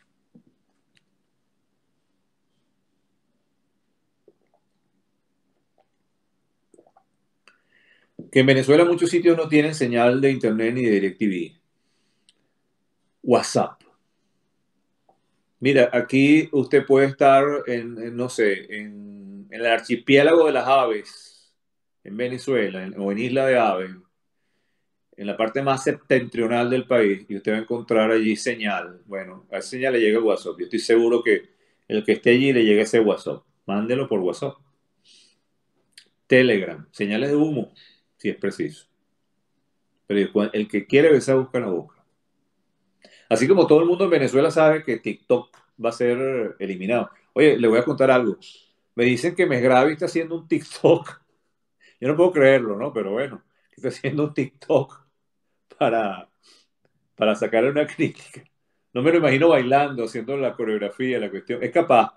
que en Venezuela muchos sitios no tienen señal de internet ni de DirecTV. WhatsApp. Mira, aquí usted puede estar en, en, no sé, en, en el archipiélago de las aves, en Venezuela, en, o en Isla de Aves, en la parte más septentrional del país, y usted va a encontrar allí señal. Bueno, a esa señal le llega el WhatsApp. Yo estoy seguro que el que esté allí le llega ese WhatsApp. Mándelo por WhatsApp. Telegram, señales de humo, si es preciso. Pero el que quiere besar busca la boca. Así como todo el mundo en Venezuela sabe que TikTok va a ser eliminado. Oye, le voy a contar algo. Me dicen que Mesgravi está haciendo un TikTok. Yo no puedo creerlo, ¿no? Pero bueno, está haciendo un TikTok para, para sacarle una crítica. No me lo imagino bailando, haciendo la coreografía, la cuestión. Es capaz.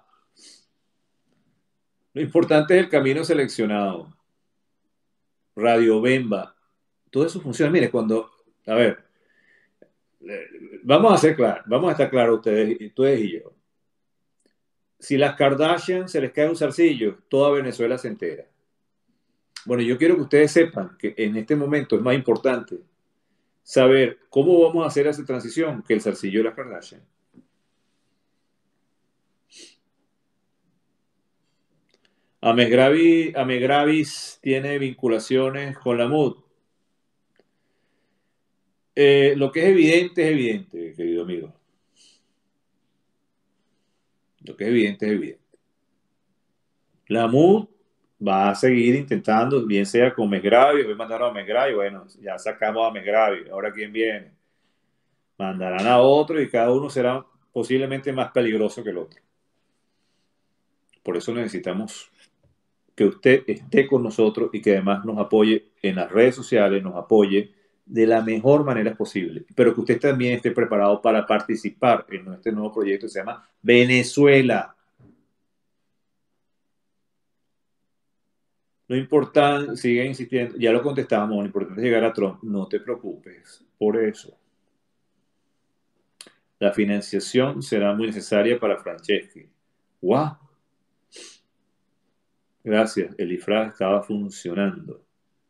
Lo importante es el camino seleccionado. Radio Bemba. Todo eso funciona. Mire, cuando... A ver, vamos a ser claros, vamos a estar claros ustedes, ustedes y yo. Si las Kardashian se les cae un zarcillo, toda Venezuela se entera. Bueno, yo quiero que ustedes sepan que en este momento es más importante saber cómo vamos a hacer esa transición que el zarcillo de las Kardashian. Amegravis, Amegravis tiene vinculaciones con la M U D. Eh, lo que es evidente es evidente, querido amigo. Lo que es evidente es evidente. La M U D va a seguir intentando, bien sea con Megravi, hoy mandaron a Megravi, bueno, ya sacamos a Megravi, ahora quién viene. Mandarán a otro y cada uno será posiblemente más peligroso que el otro. Por eso necesitamos que usted esté con nosotros y que además nos apoye en las redes sociales, nos apoye de la mejor manera posible, pero que usted también esté preparado para participar en este nuevo proyecto que se llama Venezuela. Lo importante, sigue insistiendo, ya lo contestamos, lo importante es llegar a Trump, no te preocupes por eso. La financiación será muy necesaria para Franceschi. ¡Wow! Gracias, el disfraz estaba funcionando.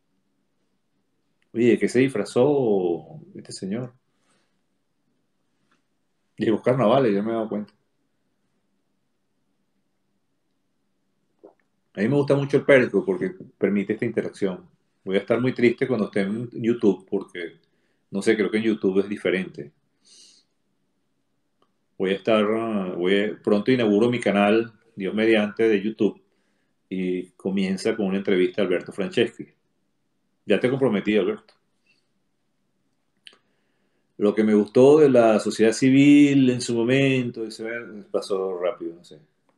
Oye, ¿qué se disfrazó este señor? Llegó carnavales, ya me he dado cuenta. A mí me gusta mucho el Periscope porque permite esta interacción. Voy a estar muy triste cuando esté en YouTube porque, no sé, creo que en YouTube es diferente. Voy a estar, voy a- pronto inauguro mi canal, Dios mediante, de YouTube y comienza con una entrevista a Alberto Franceschi. Ya te comprometí, Alberto. Lo que me gustó de la sociedad civil en su momento, ese pasó rápido, no sé.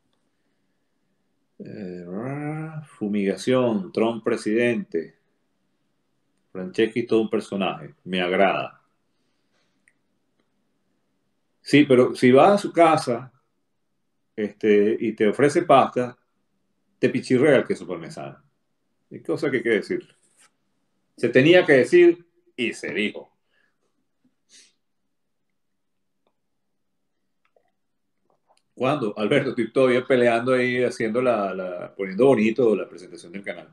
Eh, fumigación, Trump presidente. Franceschi es todo un personaje, me agrada. Sí, pero si vas a su casa este, y te ofrece pasta, te pichirrea el queso parmesano. Es cosa que hay que decir. Se tenía que decir y se dijo. ¿Cuándo? Alberto, estoy todavía peleando ahí, haciendo la, la- poniendo bonito la presentación del canal.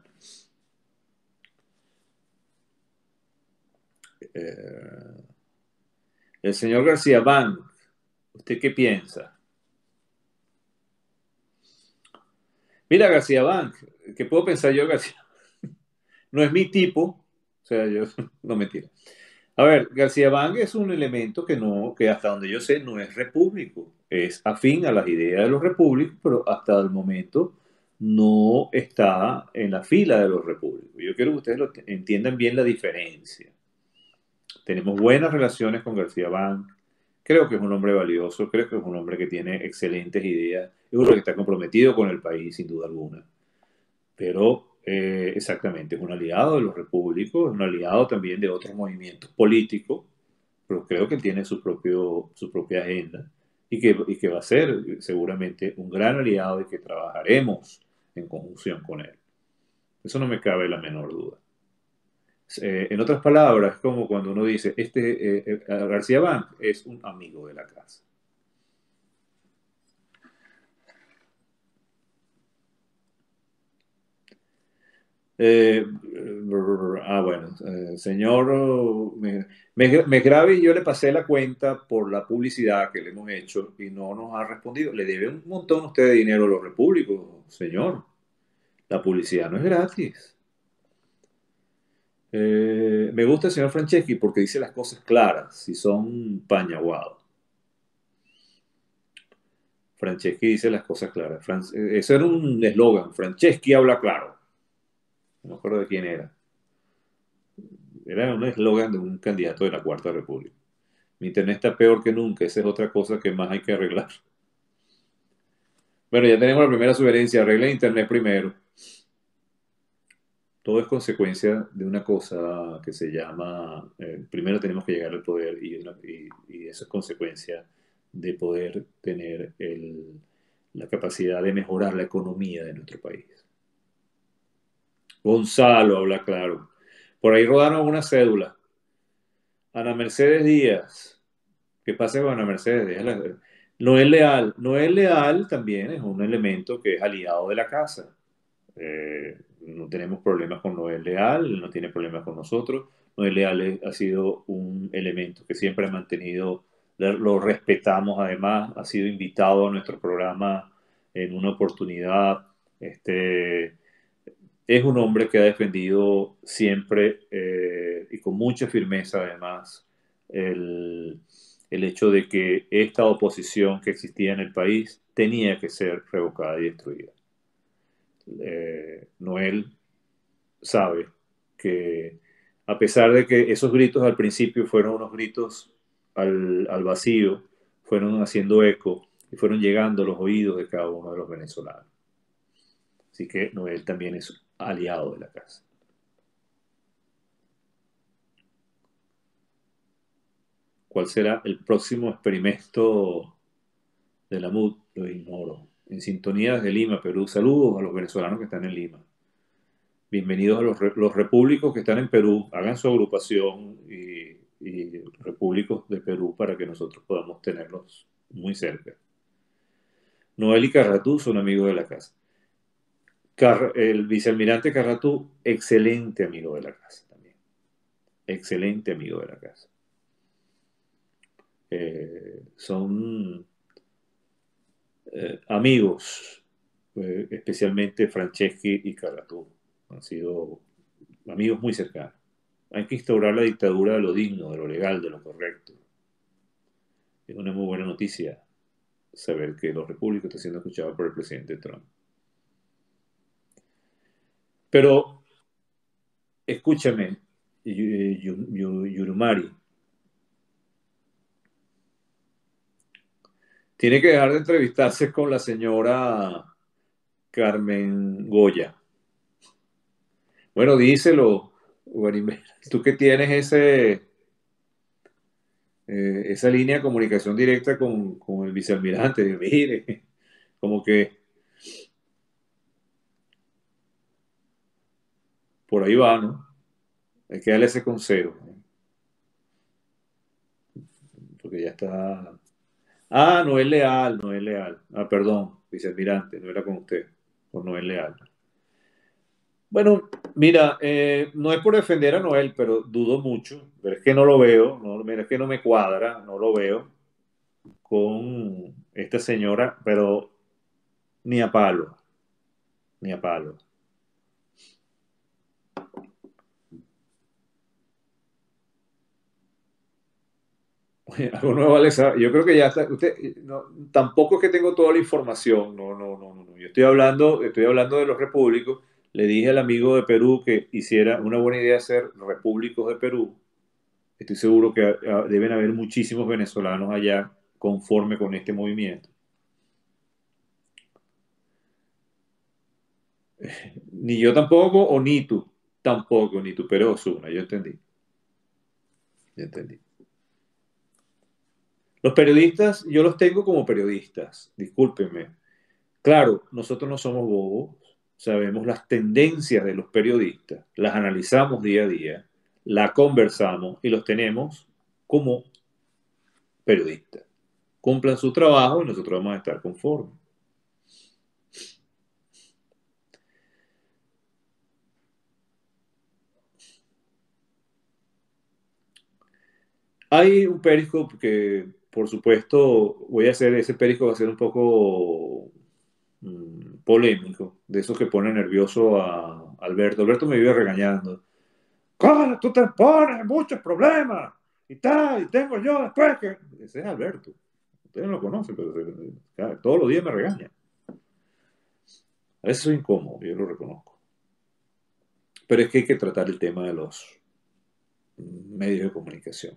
Eh, el señor García Bank, ¿usted qué piensa? Mira, García Bank, ¿qué puedo pensar yo, García? No es mi tipo, o sea, yo, no mentira. A ver, García Bank es un elemento que no, que hasta donde yo sé no es repúblico, es afín a las ideas de los repúblicos, pero hasta el momento no está en la fila de los repúblicos. Yo quiero que ustedes lo entiendan bien la diferencia. Tenemos buenas relaciones con García Bank, Creo que es un hombre valioso, creo que es un hombre que tiene excelentes ideas, es un hombre que está comprometido con el país, sin duda alguna. Pero eh, exactamente, es un aliado de los repúblicos, es un aliado también de otros movimientos políticos, pero creo que tiene su, propio, su propia agenda y que, y que va a ser seguramente un gran aliado y que trabajaremos en conjunción con él. Eso no me cabe la menor duda. Eh, en otras palabras, como cuando uno dice, este eh, eh, García Bank es un amigo de la casa. Eh, ah, bueno, eh, señor me, me, me grave y yo le pasé la cuenta por la publicidad que le hemos hecho y no nos ha respondido. Le debe un montón usted de dinero a los repúblicos, señor. La publicidad no es gratis. Eh, me gusta el señor Franceschi porque dice las cosas claras, si son pañaguados. Franceschi dice las cosas claras. Fran eh, eso era un eslogan. Franceschi habla claro. No me acuerdo de quién era. Era un eslogan de un candidato de la Cuarta República. Mi internet está peor que nunca. Esa es otra cosa que más hay que arreglar. Bueno, ya tenemos la primera sugerencia. Arregla internet primero. Todo es consecuencia de una cosa que se llama, eh, primero tenemos que llegar al poder y, una- y- y eso es consecuencia de poder tener el- la capacidad de mejorar la economía de nuestro país. Gonzalo habla claro. Por ahí rodaron una cédula. Ana Mercedes Díaz. ¿Qué pasa con Ana Mercedes Díaz? La- Noel Leal. Noel Leal también es un elemento que es aliado de la casa. Eh, no tenemos problemas con Noel Leal, no tiene problemas con nosotros. Noel Leal es- ha sido un elemento que siempre ha mantenido, lo respetamos además, ha sido invitado a nuestro programa en una oportunidad. Este, es un hombre que ha defendido siempre eh, y con mucha firmeza además el, el hecho de que esta oposición que existía en el país tenía que ser revocada y destruida. Eh, Noel sabe que a pesar de que esos gritos al principio fueron unos gritos al, al vacío, fueron haciendo eco y fueron llegando a los oídos de cada uno de los venezolanos. Así que Noel también es aliado de la casa. ¿Cuál será el próximo experimento de la M U D? Lo ignoro. En sintonía desde Lima, Perú. Saludos a los venezolanos que están en Lima. Bienvenidos a los, re- los repúblicos que están en Perú. Hagan su agrupación y, y repúblicos de Perú para que nosotros podamos tenerlos muy cerca. Noel y Carratú son amigos de la casa. Car- el vicealmirante Carratú, excelente amigo de la casa también. Excelente amigo de la casa. Eh, son eh, amigos, eh, especialmente Franceschi y Carratú. Han sido amigos muy cercanos. Hay que instaurar la dictadura de lo digno, de lo legal, de lo correcto. Es una muy buena noticia saber que los repúblicos están siendo escuchados por el presidente Trump. Pero escúchame, Yu- Yu- Yu- Yurumari, tiene que dejar de entrevistarse con la señora Carmen Goya. Bueno, díselo, Guarimbe, tú que tienes ese, eh, esa línea de comunicación directa con, con el vicealmirante, mire, como que por ahí va, ¿no? Hay que darle ese consejo, ¿no? Porque ya está. Ah, Noel Leal, Noel Leal. Ah, perdón, vicealmirante, no era con usted, con Noel Leal. Bueno, mira, eh, no es por defender a Noel, pero dudo mucho, pero es que no lo veo, no, mira, es que no me cuadra, no lo veo con esta señora, pero ni a palo, ni a palo. Algo nuevo, Alexa. Yo creo que ya está. Usted, no, tampoco es que tengo toda la información. No, no, no, no, no. Yo estoy hablando, estoy hablando de los repúblicos. Le dije al amigo de Perú que hiciera una buena idea hacer repúblicos de Perú. Estoy seguro que ah, deben haber muchísimos venezolanos allá conforme con este movimiento. Ni yo tampoco, o ni tú tampoco, ni tú, pero Osuna, yo entendí. Yo entendí. Los periodistas, yo los tengo como periodistas, discúlpenme. Claro, nosotros no somos bobos, sabemos las tendencias de los periodistas, las analizamos día a día, la conversamos y los tenemos como periodistas. Cumplan su trabajo y nosotros vamos a estar conformes. Hay un Periscope que, por supuesto, voy a hacer, ese Periscope va a ser un poco mm, polémico, de esos que pone nervioso a Alberto. Alberto me vive regañando. ¿Cómo tú te pones muchos problemas? Y tal, y tengo yo después que... Ese es Alberto. Ustedes no lo conocen, pero claro, todos los días me regaña. A veces soy incómodo, yo lo reconozco. Pero es que hay que tratar el tema de los medios de comunicación.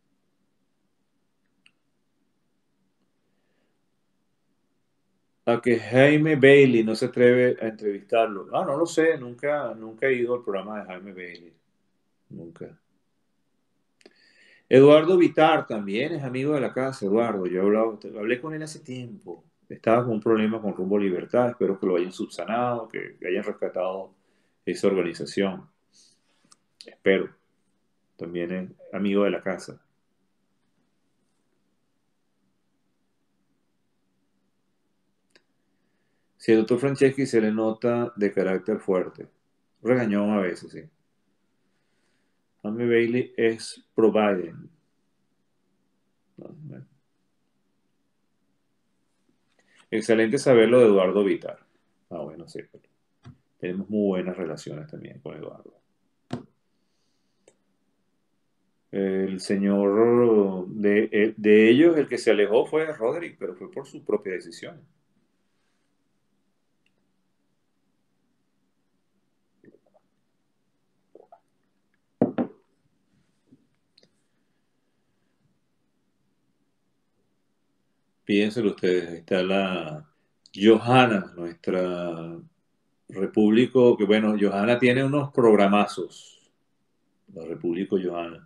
A que Jaime Bailey no se atreve a entrevistarlo. Ah, no lo sé, nunca, nunca he ido al programa de Jaime Bailey. Nunca. Eduardo Vitar también es amigo de la casa, Eduardo. Yo he hablado, hablé con él hace tiempo. Estaba con un problema con Rumbo Libertad. Espero que lo hayan subsanado, que hayan rescatado esa organización. Espero. También es amigo de la casa. Si el doctor Franceschi se le nota de carácter fuerte. Regañón a veces, sí. Jaime Bailey es pro Biden. No, no. Excelente saberlo de Eduardo Vitar. Ah, bueno, sí. Tenemos muy buenas relaciones también con Eduardo. El señor de, eh, de ellos, el que se alejó fue Roderick, pero fue por su propia decisión. Piénselo ustedes, ahí está la Johanna, nuestra República, que bueno, Johanna tiene unos programazos, la República Johanna.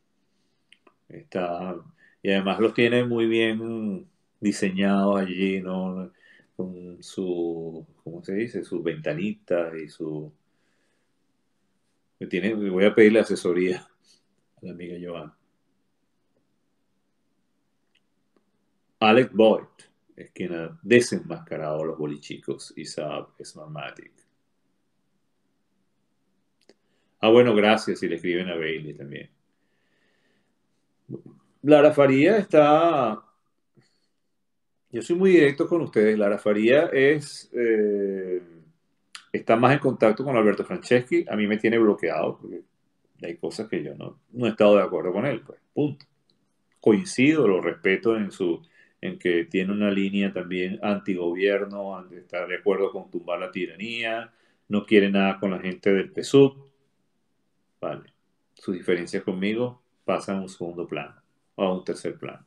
Está, y además los tiene muy bien diseñados allí, ¿no? Con su, ¿cómo se dice? Sus ventanitas y su... Me tiene, voy a pedirle asesoría a la amiga Johanna. Alec Boyd es quien ha desenmascarado a los bolichicos y Saab Smartmatic. Ah, bueno, gracias. Y le escriben a Bailey también. Lara Faría está. Yo soy muy directo con ustedes. Lara Faría es. eh, está más en contacto con Alberto Franceschi. A mí me tiene bloqueado porque hay cosas que yo no, no he estado de acuerdo con él. Pues, punto. Coincido, lo respeto en su en que tiene una línea también antigobierno, está de acuerdo con tumbar la tiranía, no quiere nada con la gente del P S U V, vale. Sus diferencias conmigo pasan a un segundo plano o a un tercer plano.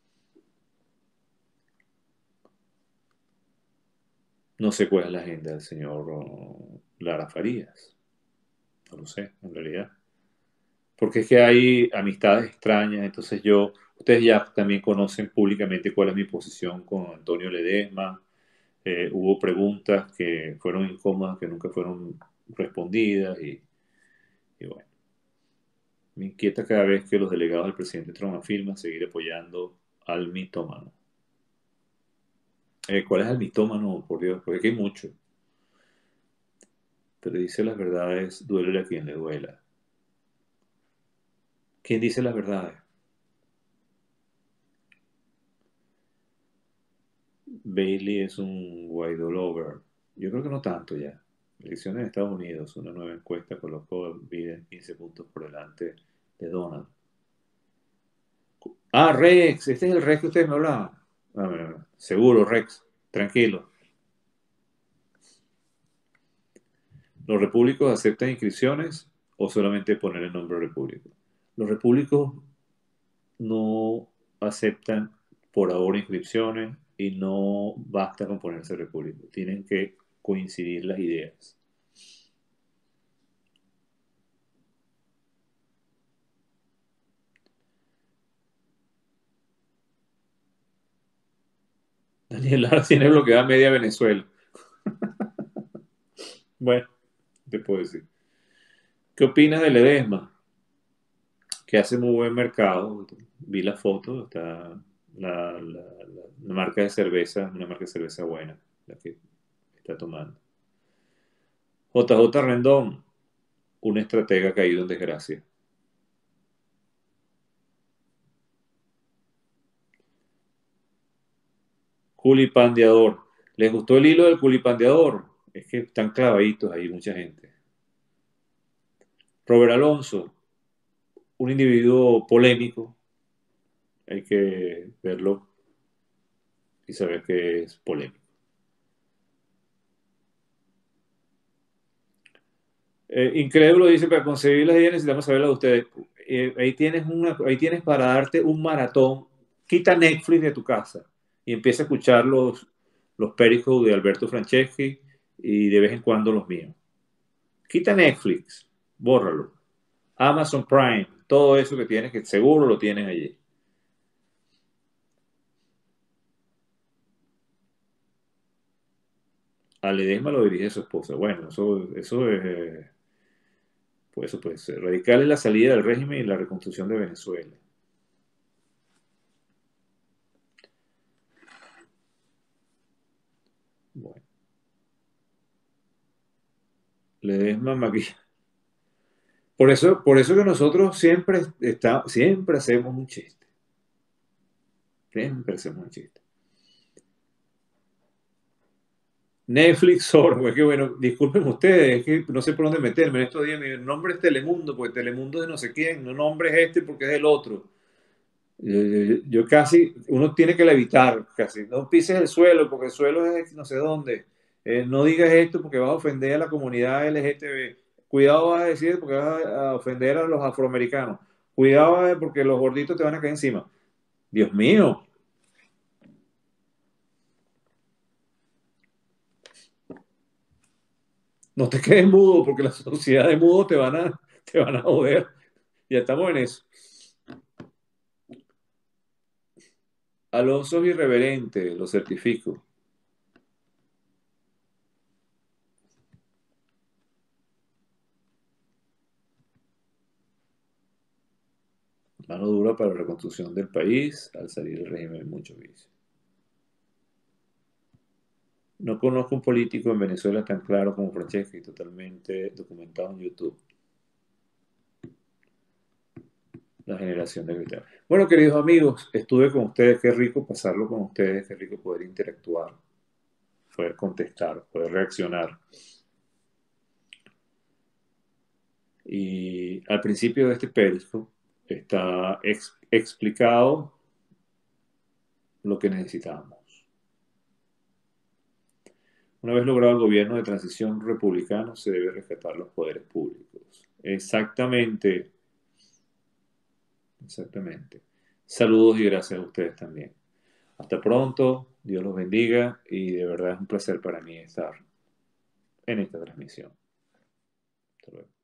No sé cuál es la agenda del señor oh, Lara Farías, no lo sé, en realidad. Porque es que hay amistades extrañas, entonces yo, ustedes ya también conocen públicamente cuál es mi posición con Antonio Ledesma. Eh, hubo preguntas que fueron incómodas, que nunca fueron respondidas y, y bueno, me inquieta cada vez que los delegados del presidente Trump afirman seguir apoyando al mitómano. Eh, ¿cuál es el mitómano? Por Dios, porque aquí hay mucho. Pero dice las verdades, duele a quien le duela. ¿Quién dice las verdades? Bailey es un Guaidó lover. Yo creo que no tanto ya. Elecciones en Estados Unidos, una nueva encuesta colocó a Biden quince puntos por delante de Donald. Ah, Rex, este es el Rex que ustedes me hablaban. Ah, bueno, bueno, seguro, Rex, tranquilo. ¿Los repúblicos aceptan inscripciones o solamente poner el nombre repúblico? Los repúblicos no aceptan por ahora inscripciones y no basta con ponerse repúblico. Tienen que coincidir las ideas. Daniel Lara tiene bloqueada media Venezuela. Bueno, te puedo decir. ¿Qué opinas de Ledesma? Que hace muy buen mercado. Vi la foto, está la, la, la- la marca de cerveza, una marca de cerveza buena, la que está tomando. J J Rendón, un estratega caído en desgracia. Culipandeador. ¿Les gustó el hilo del culipandeador? Es que están clavaditos ahí mucha gente. Robert Alonso, un individuo polémico, hay que verlo y saber que es polémico. Eh, Incrédulo dice, para conseguir las ideas necesitamos saberlas de ustedes. Eh, ahí, tienes una, ahí tienes para darte un maratón. Quita Netflix de tu casa y empieza a escuchar los, los Pericos de Alberto Franceschi y de vez en cuando los míos. Quita Netflix, bórralo. Amazon Prime, todo eso que tienes, que seguro lo tienes allí. A Ledesma lo dirige su esposa. Bueno, eso, eso es, eh, pues eso puede ser. Radical es la salida del régimen y la reconstrucción de Venezuela. Bueno, Ledesma maquilla. Por eso, por eso que nosotros siempre, está, siempre hacemos un chiste. Siempre hacemos un chiste. Netflix solo, es que bueno, disculpen ustedes, es que no sé por dónde meterme. En estos días mi nombre es Telemundo, porque Telemundo es de no sé quién, no nombre es este porque es el otro. Yo, yo- yo casi, uno tiene que evitar, casi. No pises el suelo, porque el suelo es no sé dónde. Eh, no digas esto porque vas a ofender a la comunidad L G T B. Cuidado vas a decir porque vas a, a ofender a los afroamericanos. Cuidado eh, porque los gorditos te van a caer encima. Dios mío, no te quedes mudo porque la sociedad de mudo te van a, te van a joder. Ya estamos en eso. Alonso es irreverente, lo certifico. Mano dura para la reconstrucción del país al salir del régimen de muchos vicios. No conozco un político en Venezuela tan claro como Francesca y totalmente documentado en YouTube. La generación de cristal. Bueno, queridos amigos, estuve con ustedes. Qué rico pasarlo con ustedes. Qué rico poder interactuar, poder contestar, poder reaccionar. Y al principio de este perisco está ex explicado lo que necesitamos. Una vez logrado el gobierno de transición republicano, se debe rescatar los poderes públicos. Exactamente, exactamente. Saludos y gracias a ustedes también. Hasta pronto, Dios los bendiga y de verdad es un placer para mí estar en esta transmisión. Hasta luego.